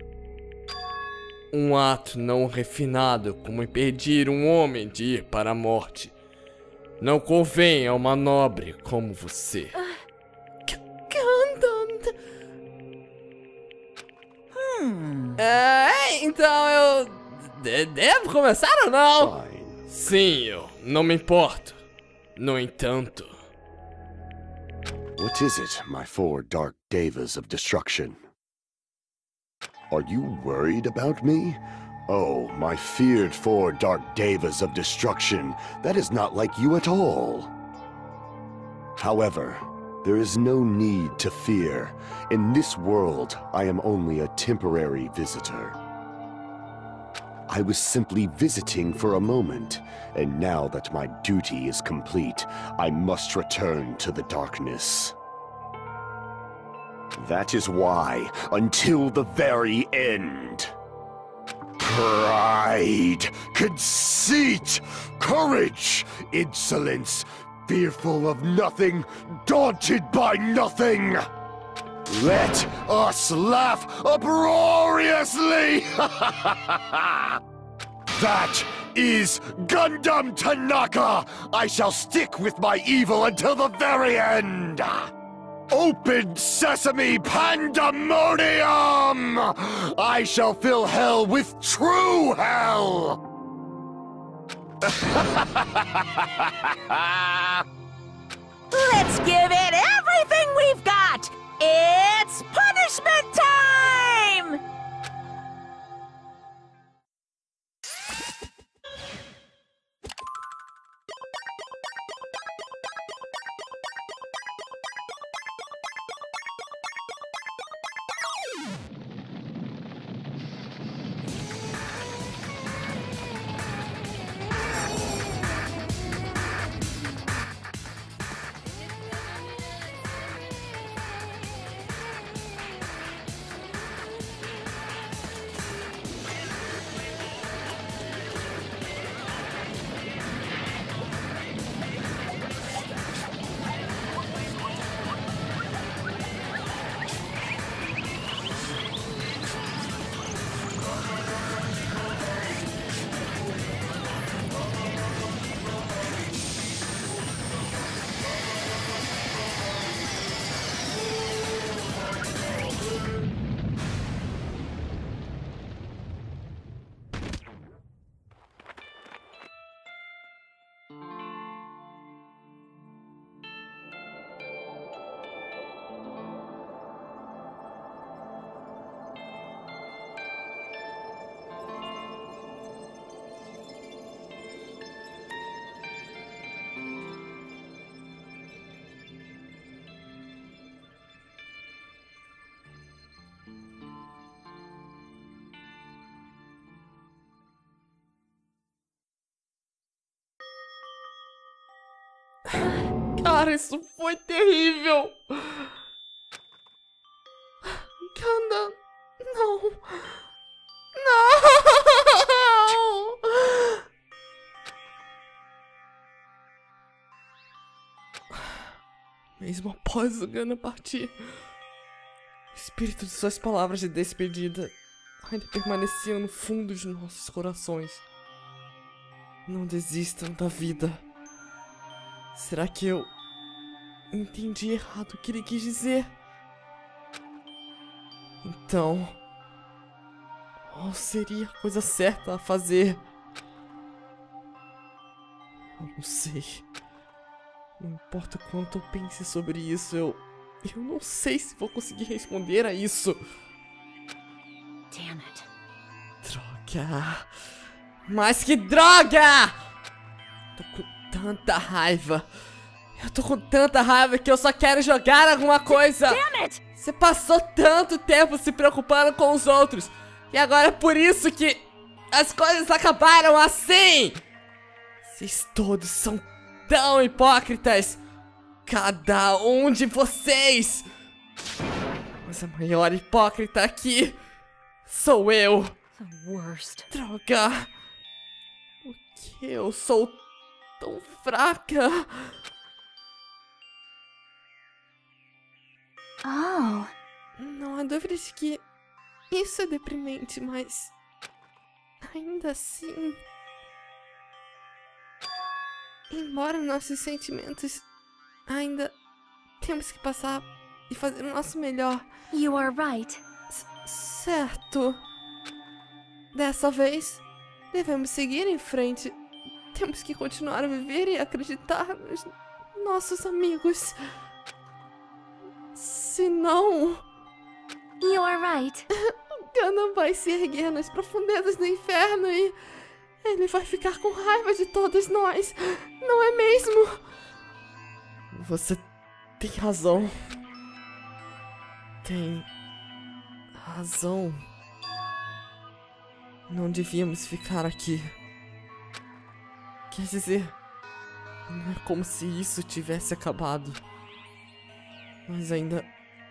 Um ato não refinado como impedir um homem de ir para a morte não convém a uma nobre como você. Gundam. Hmm. É, então eu de devo começar ou não? Fine. Sim, eu não me importo. No entanto, What is it, my four dark devas of destruction? Are you worried about me? Oh, my feared four dark devas of destruction, that is not like you at all. However, there is no need to fear. In this world, I am only a temporary visitor. I was simply visiting for a moment, and now that my duty is complete, I must return to the darkness. That is why, until the very end, pride, conceit, courage, insolence, fearful of nothing, daunted by nothing. Let us laugh uproariously! That is Gundam Tanaka! I shall stick with my evil until the very end! Open sesame pandemonium! I shall fill hell with true hell! Let's give it everything we've got! It's punishment time! Cara, isso foi terrível. Ganda, não. Não. Mesmo após o Ganda partir, o espírito de suas palavras de despedida ainda permanecia no fundo de nossos corações. Não desistam da vida. Será que eu entendi errado o que ele quis dizer? Então, qual seria a coisa certa a fazer? Eu não sei. Não importa o quanto eu pense sobre isso, eu... Eu não sei se vou conseguir responder a isso. Damn it. Droga. Mas que droga! Tô com tanta raiva. Eu tô com tanta raiva que eu só quero jogar alguma coisa. Damn it! Você passou tanto tempo se preocupando com os outros. E agora é por isso que as coisas acabaram assim. Vocês todos são tão hipócritas. Cada um de vocês. Mas a maior hipócrita aqui sou eu. The worst. Droga. Por que eu sou tão fraca? Oh. Não há dúvida de que isso é deprimente, mas ainda assim, embora nossos sentimentos ainda temos que passar e fazer o nosso melhor. You are right. C- certo. Dessa vez, devemos seguir em frente. Temos que continuar a viver e acreditar nos nossos amigos. Senão, You are right. o Ganon vai se erguer nas profundezas do inferno e ele vai ficar com raiva de todos nós. Não é mesmo? Você tem razão. Tem razão. Não devíamos ficar aqui. Quer dizer, não é como se isso tivesse acabado. Mas ainda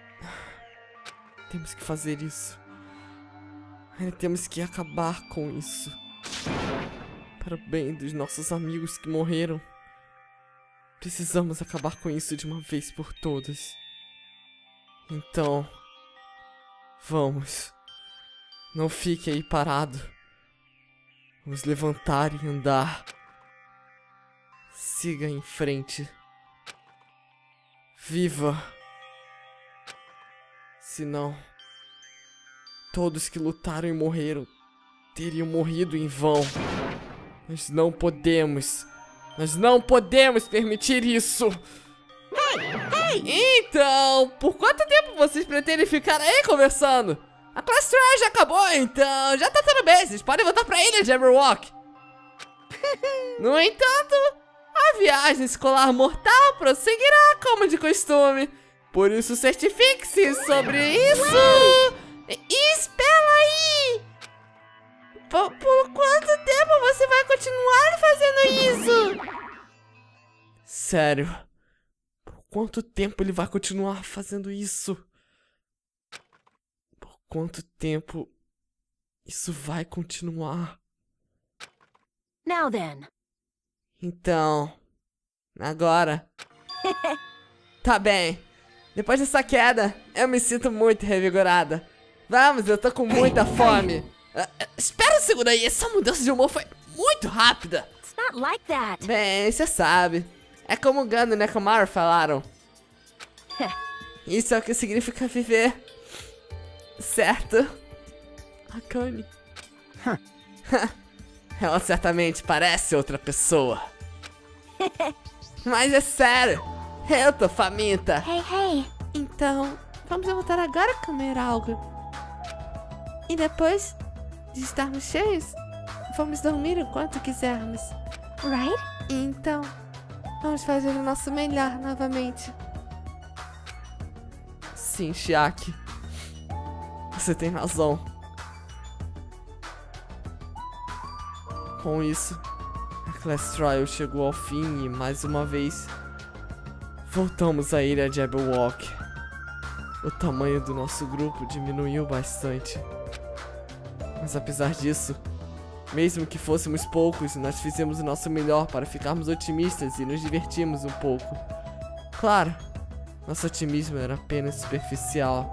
temos que fazer isso. Ainda temos que acabar com isso. Para o bem dos nossos amigos que morreram. Precisamos acabar com isso de uma vez por todas. Então, vamos. Não fique aí parado. Vamos levantar e andar. Siga em frente. Viva! Senão, todos que lutaram e morreram teriam morrido em vão. Nós não podemos. Nós não podemos permitir isso. Hey, hey. Então, por quanto tempo vocês pretendem ficar aí conversando? A Class Trial já acabou, então já tá tudo bem. Vocês podem voltar pra ilha de Everwalk. No entanto, a viagem escolar mortal prosseguirá como de costume. Por isso, certifique-se sobre isso. E espera aí. Por, por quanto tempo você vai continuar fazendo isso? Sério. Por quanto tempo ele vai continuar fazendo isso? Por quanto tempo isso vai continuar? Now then. Então, agora. Tá bem. Depois dessa queda, eu me sinto muito revigorada. Vamos, eu tô com muita fome. Uh, uh, espera um segundo aí, essa mudança de humor foi muito rápida. It's not like that. Bem, você sabe. É como o Ganda e o Nekomaru falaram. Isso é o que significa viver. Certo? Akane. Ela certamente parece outra pessoa. Mas é sério, eu tô faminta. Hey, hey. Então, vamos voltar agora a comer algo. E depois de estarmos cheios, vamos dormir o quanto quisermos. Right? Então, vamos fazer o nosso melhor novamente. Sim, Chiaki. Você tem razão. Com isso, a Class Trial chegou ao fim e, mais uma vez, Voltamos à ilha de Jabberwock. O tamanho do nosso grupo diminuiu bastante. Mas apesar disso, mesmo que fôssemos poucos, nós fizemos o nosso melhor para ficarmos otimistas e nos divertirmos um pouco. Claro, nosso otimismo era apenas superficial.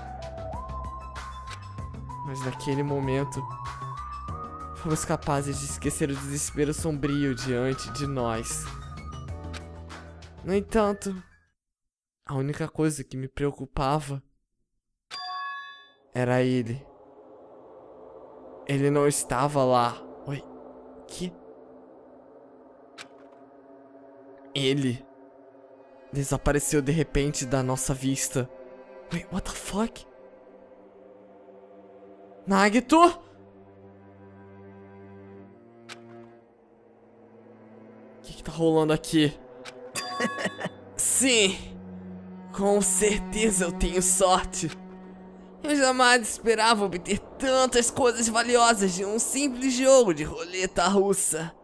Mas naquele momento, fomos capazes de esquecer o desespero sombrio diante de nós. No entanto, a única coisa que me preocupava era ele. Ele não estava lá. Oi, que? Ele desapareceu de repente da nossa vista. Wait, what the fuck? Nagito? O que que tá rolando aqui? Sim, com certeza eu tenho sorte. Eu jamais esperava obter tantas coisas valiosas de um simples jogo de roleta russa.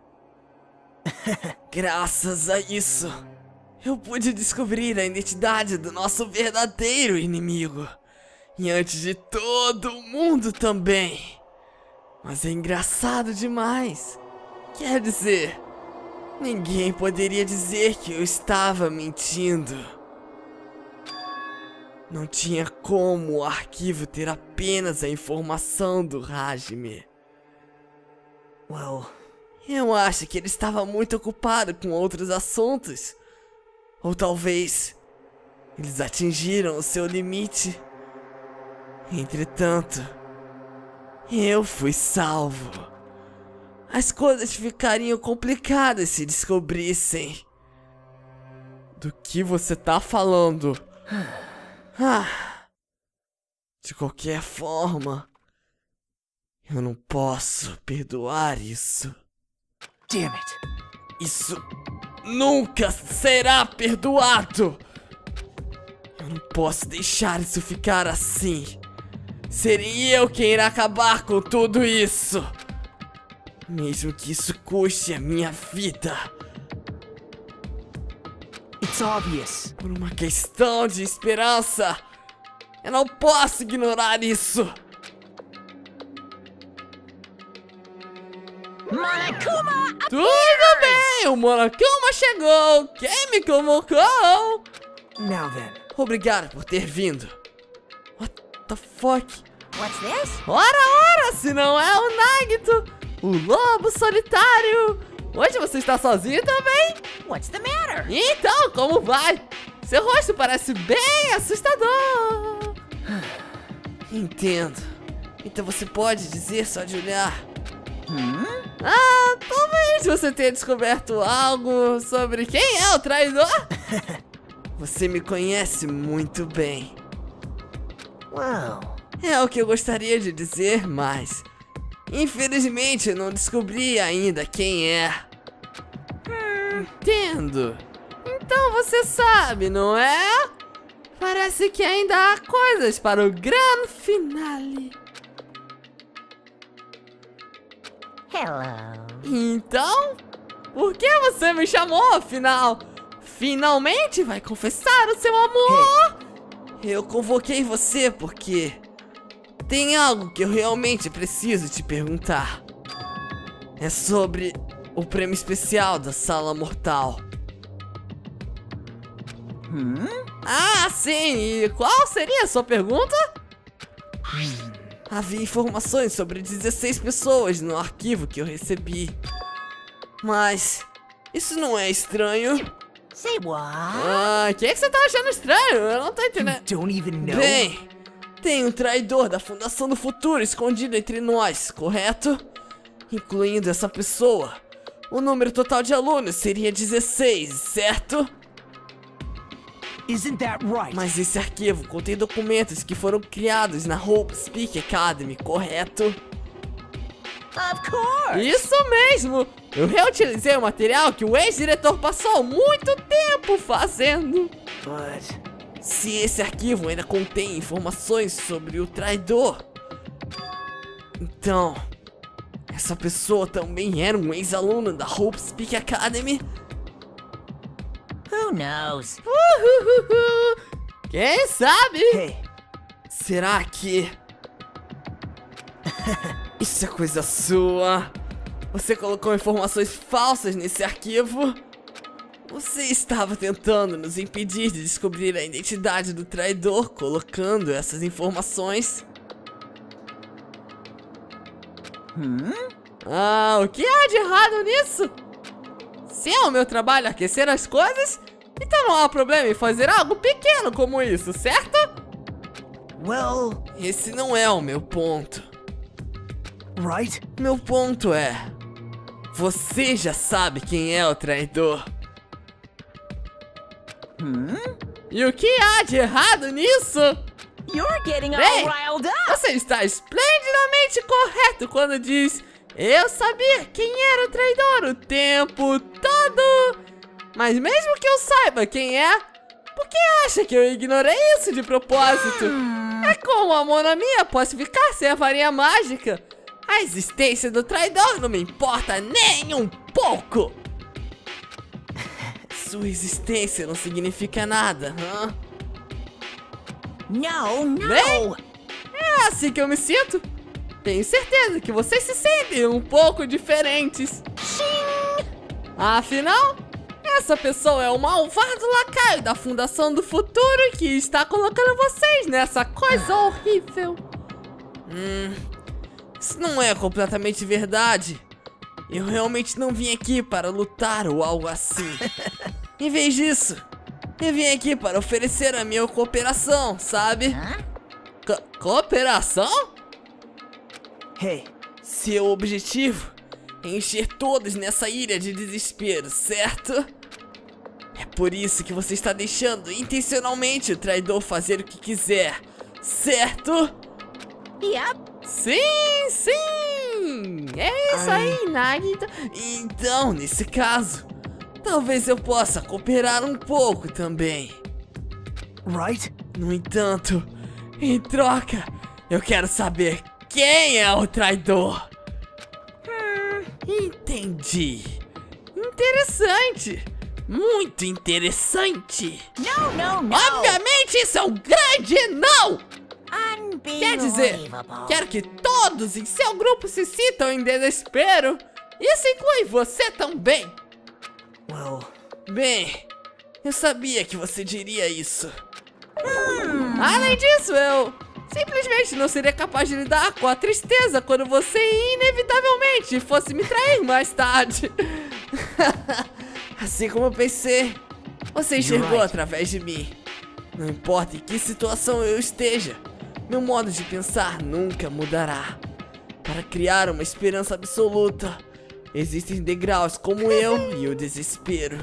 Graças a isso, eu pude descobrir a identidade do nosso verdadeiro inimigo. E antes de todo mundo também. Mas é engraçado demais. Quer dizer, ninguém poderia dizer que eu estava mentindo. Não tinha como o arquivo ter apenas a informação do Hajime. Well, eu acho que ele estava muito ocupado com outros assuntos. Ou talvez eles atingiram o seu limite. Entretanto, eu fui salvo. As coisas ficariam complicadas se descobrissem. Do que você tá falando? Ah, de qualquer forma, eu não posso perdoar isso. Damn it. Isso nunca será perdoado. Eu não posso deixar isso ficar assim. Serei eu quem irá acabar com tudo isso. Mesmo que isso custe a minha vida. It's obvious. Por uma questão de esperança, eu não posso ignorar isso. Monokuma! Tudo bem, o Monokuma chegou. Quem me convocou? Now then. Obrigado por ter vindo. What the fuck? What's this? Ora, ora, se não é o Nagito, o lobo solitário. Hoje você está sozinho também? What's the matter? Então, como vai? Seu rosto parece bem assustador. Entendo. Então você pode dizer só de olhar. Hum? Ah, talvez você tenha descoberto algo sobre quem é o traidor. Você me conhece muito bem. Well. É o que eu gostaria de dizer, mas infelizmente eu não descobri ainda quem é. Hum, entendo. Então você sabe, não é? Parece que ainda há coisas para o grande finale. Hello. Então, por que você me chamou, afinal? Finalmente vai confessar o seu amor? Hey. Eu convoquei você porque tem algo que eu realmente preciso te perguntar. É sobre o prêmio especial da Sala Mortal. Hum? Ah, sim! E qual seria a sua pergunta? Hum. Havia informações sobre dezesseis pessoas no arquivo que eu recebi. Mas isso não é estranho? Say what? Ah, o que, é que você tá achando estranho? Eu não tô entendendo. You don't even know. Bem, tem um traidor da Fundação do Futuro escondido entre nós, correto? Incluindo essa pessoa. O número total de alunos seria dezesseis, certo? Isn't that right? Mas esse arquivo contém documentos que foram criados na Hope Speak Academy, correto? Of course! Isso mesmo! Eu reutilizei o material que o ex-diretor passou muito tempo fazendo. But se esse arquivo ainda contém informações sobre o traidor, então essa pessoa também era um ex-aluno da Hope Speak Academy? Who knows? Uhuhuhu. Quem sabe? Hey. Será que... Isso é coisa sua? Você colocou informações falsas nesse arquivo? Você estava tentando nos impedir de descobrir a identidade do traidor, colocando essas informações? Hum? Ah, o que há de errado nisso? Se é o meu trabalho aquecer as coisas, então não há problema em fazer algo pequeno como isso, certo? Well... Esse não é o meu ponto. Right? Meu ponto é... Você já sabe quem é o traidor. Hum? E o que há de errado nisso? You're getting all Bem, riled up! você está esplendidamente correto quando diz... Eu sabia quem era o traidor o tempo todo. Mas mesmo que eu saiba quem é, por que acha que eu ignorei isso de propósito? Hum. É como a monomia pode ficar sem a varinha mágica. A existência do traidor não me importa nem um pouco. Sua existência não significa nada, hã? No, no! Bem, é assim que eu me sinto. Tenho certeza que vocês se sentem um pouco diferentes. Xing! Afinal, essa pessoa é o malvado lacaio da Fundação do Futuro que está colocando vocês nessa coisa horrível. Hum, isso não é completamente verdade. Eu realmente não vim aqui para lutar ou algo assim. Em vez disso, eu vim aqui para oferecer a minha cooperação, sabe? Co- cooperação? Hey. Seu objetivo é encher todos nessa ilha de desespero, certo? É por isso que você está deixando intencionalmente o traidor fazer o que quiser, certo? Yep. Sim, sim! É isso aí, Nagito. Então, nesse caso, talvez eu possa cooperar um pouco também. Right? No entanto, em troca, eu quero saber quem é o traidor. Hum, entendi. Interessante. Muito interessante. No, no, no! Obviamente isso é um grande não! Unbelievable. Quer dizer, quero que todos em seu grupo se sintam em desespero. Isso inclui você também. Well... Bem, eu sabia que você diria isso. Hum. Além disso, eu simplesmente não seria capaz de lidar com a tristeza quando você inevitavelmente fosse me trair mais tarde. Assim como eu pensei, você enxergou através de mim. Não importa em que situação eu esteja, meu modo de pensar nunca mudará. Para criar uma esperança absoluta, existem degraus como eu e o desespero.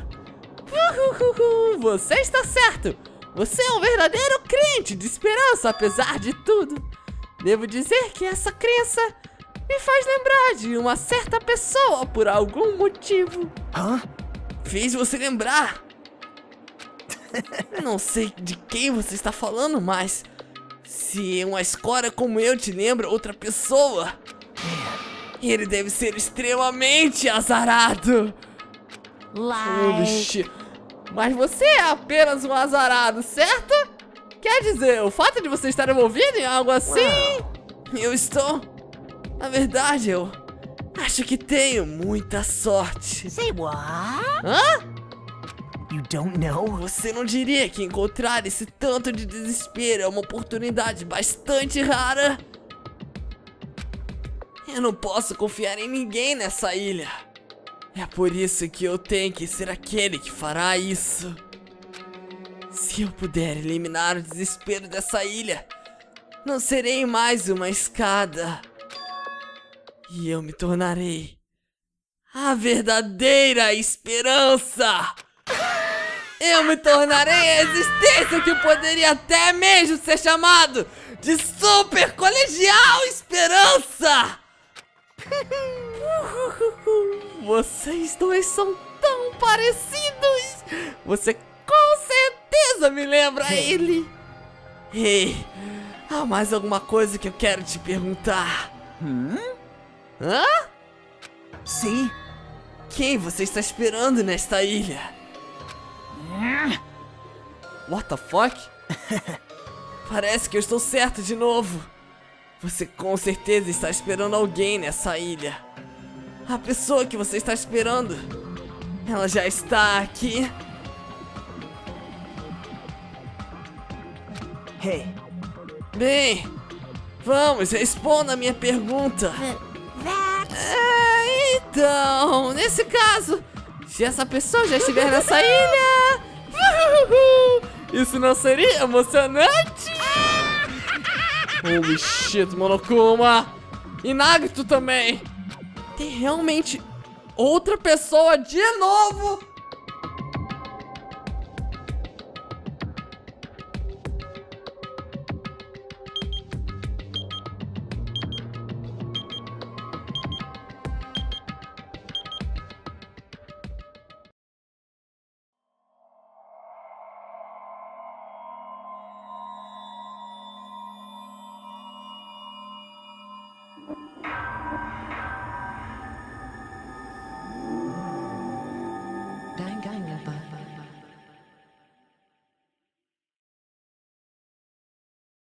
Você está certo! Você é um verdadeiro crente de esperança, apesar de tudo. Devo dizer que essa crença me faz lembrar de uma certa pessoa por algum motivo. Hã? Fez você lembrar? Não sei de quem você está falando, mas se uma escória como eu te lembra outra pessoa, ele deve ser extremamente azarado. Like... Mas você é apenas um azarado, certo? Quer dizer, o fato de você estar envolvido em algo assim... Eu estou... Na verdade, eu acho que tenho muita sorte. Say what? Hã? You don't know? Você não diria que encontrar esse tanto de desespero é uma oportunidade bastante rara? Eu não posso confiar em ninguém nessa ilha. É por isso que eu tenho que ser aquele que fará isso. Se eu puder eliminar o desespero dessa ilha, não serei mais uma escada. E eu me tornarei a verdadeira esperança. Eu me tornarei a existência que poderia até mesmo ser chamado de super colegial esperança. Vocês dois são tão parecidos. Você com certeza me lembra ele. Ei, há mais alguma coisa que eu quero te perguntar? Hum? Hã? Sim? Quem você está esperando nesta ilha? What the fuck? Parece que eu estou certo de novo. Você com certeza está esperando alguém nessa ilha. A pessoa que você está esperando, ela já está aqui. Hey. Bem, vamos, responda a minha pergunta. É, então, nesse caso, se essa pessoa já estiver nessa ilha, isso não seria emocionante? Holy shit, Monokuma! E Nagito também! Tem realmente outra pessoa de novo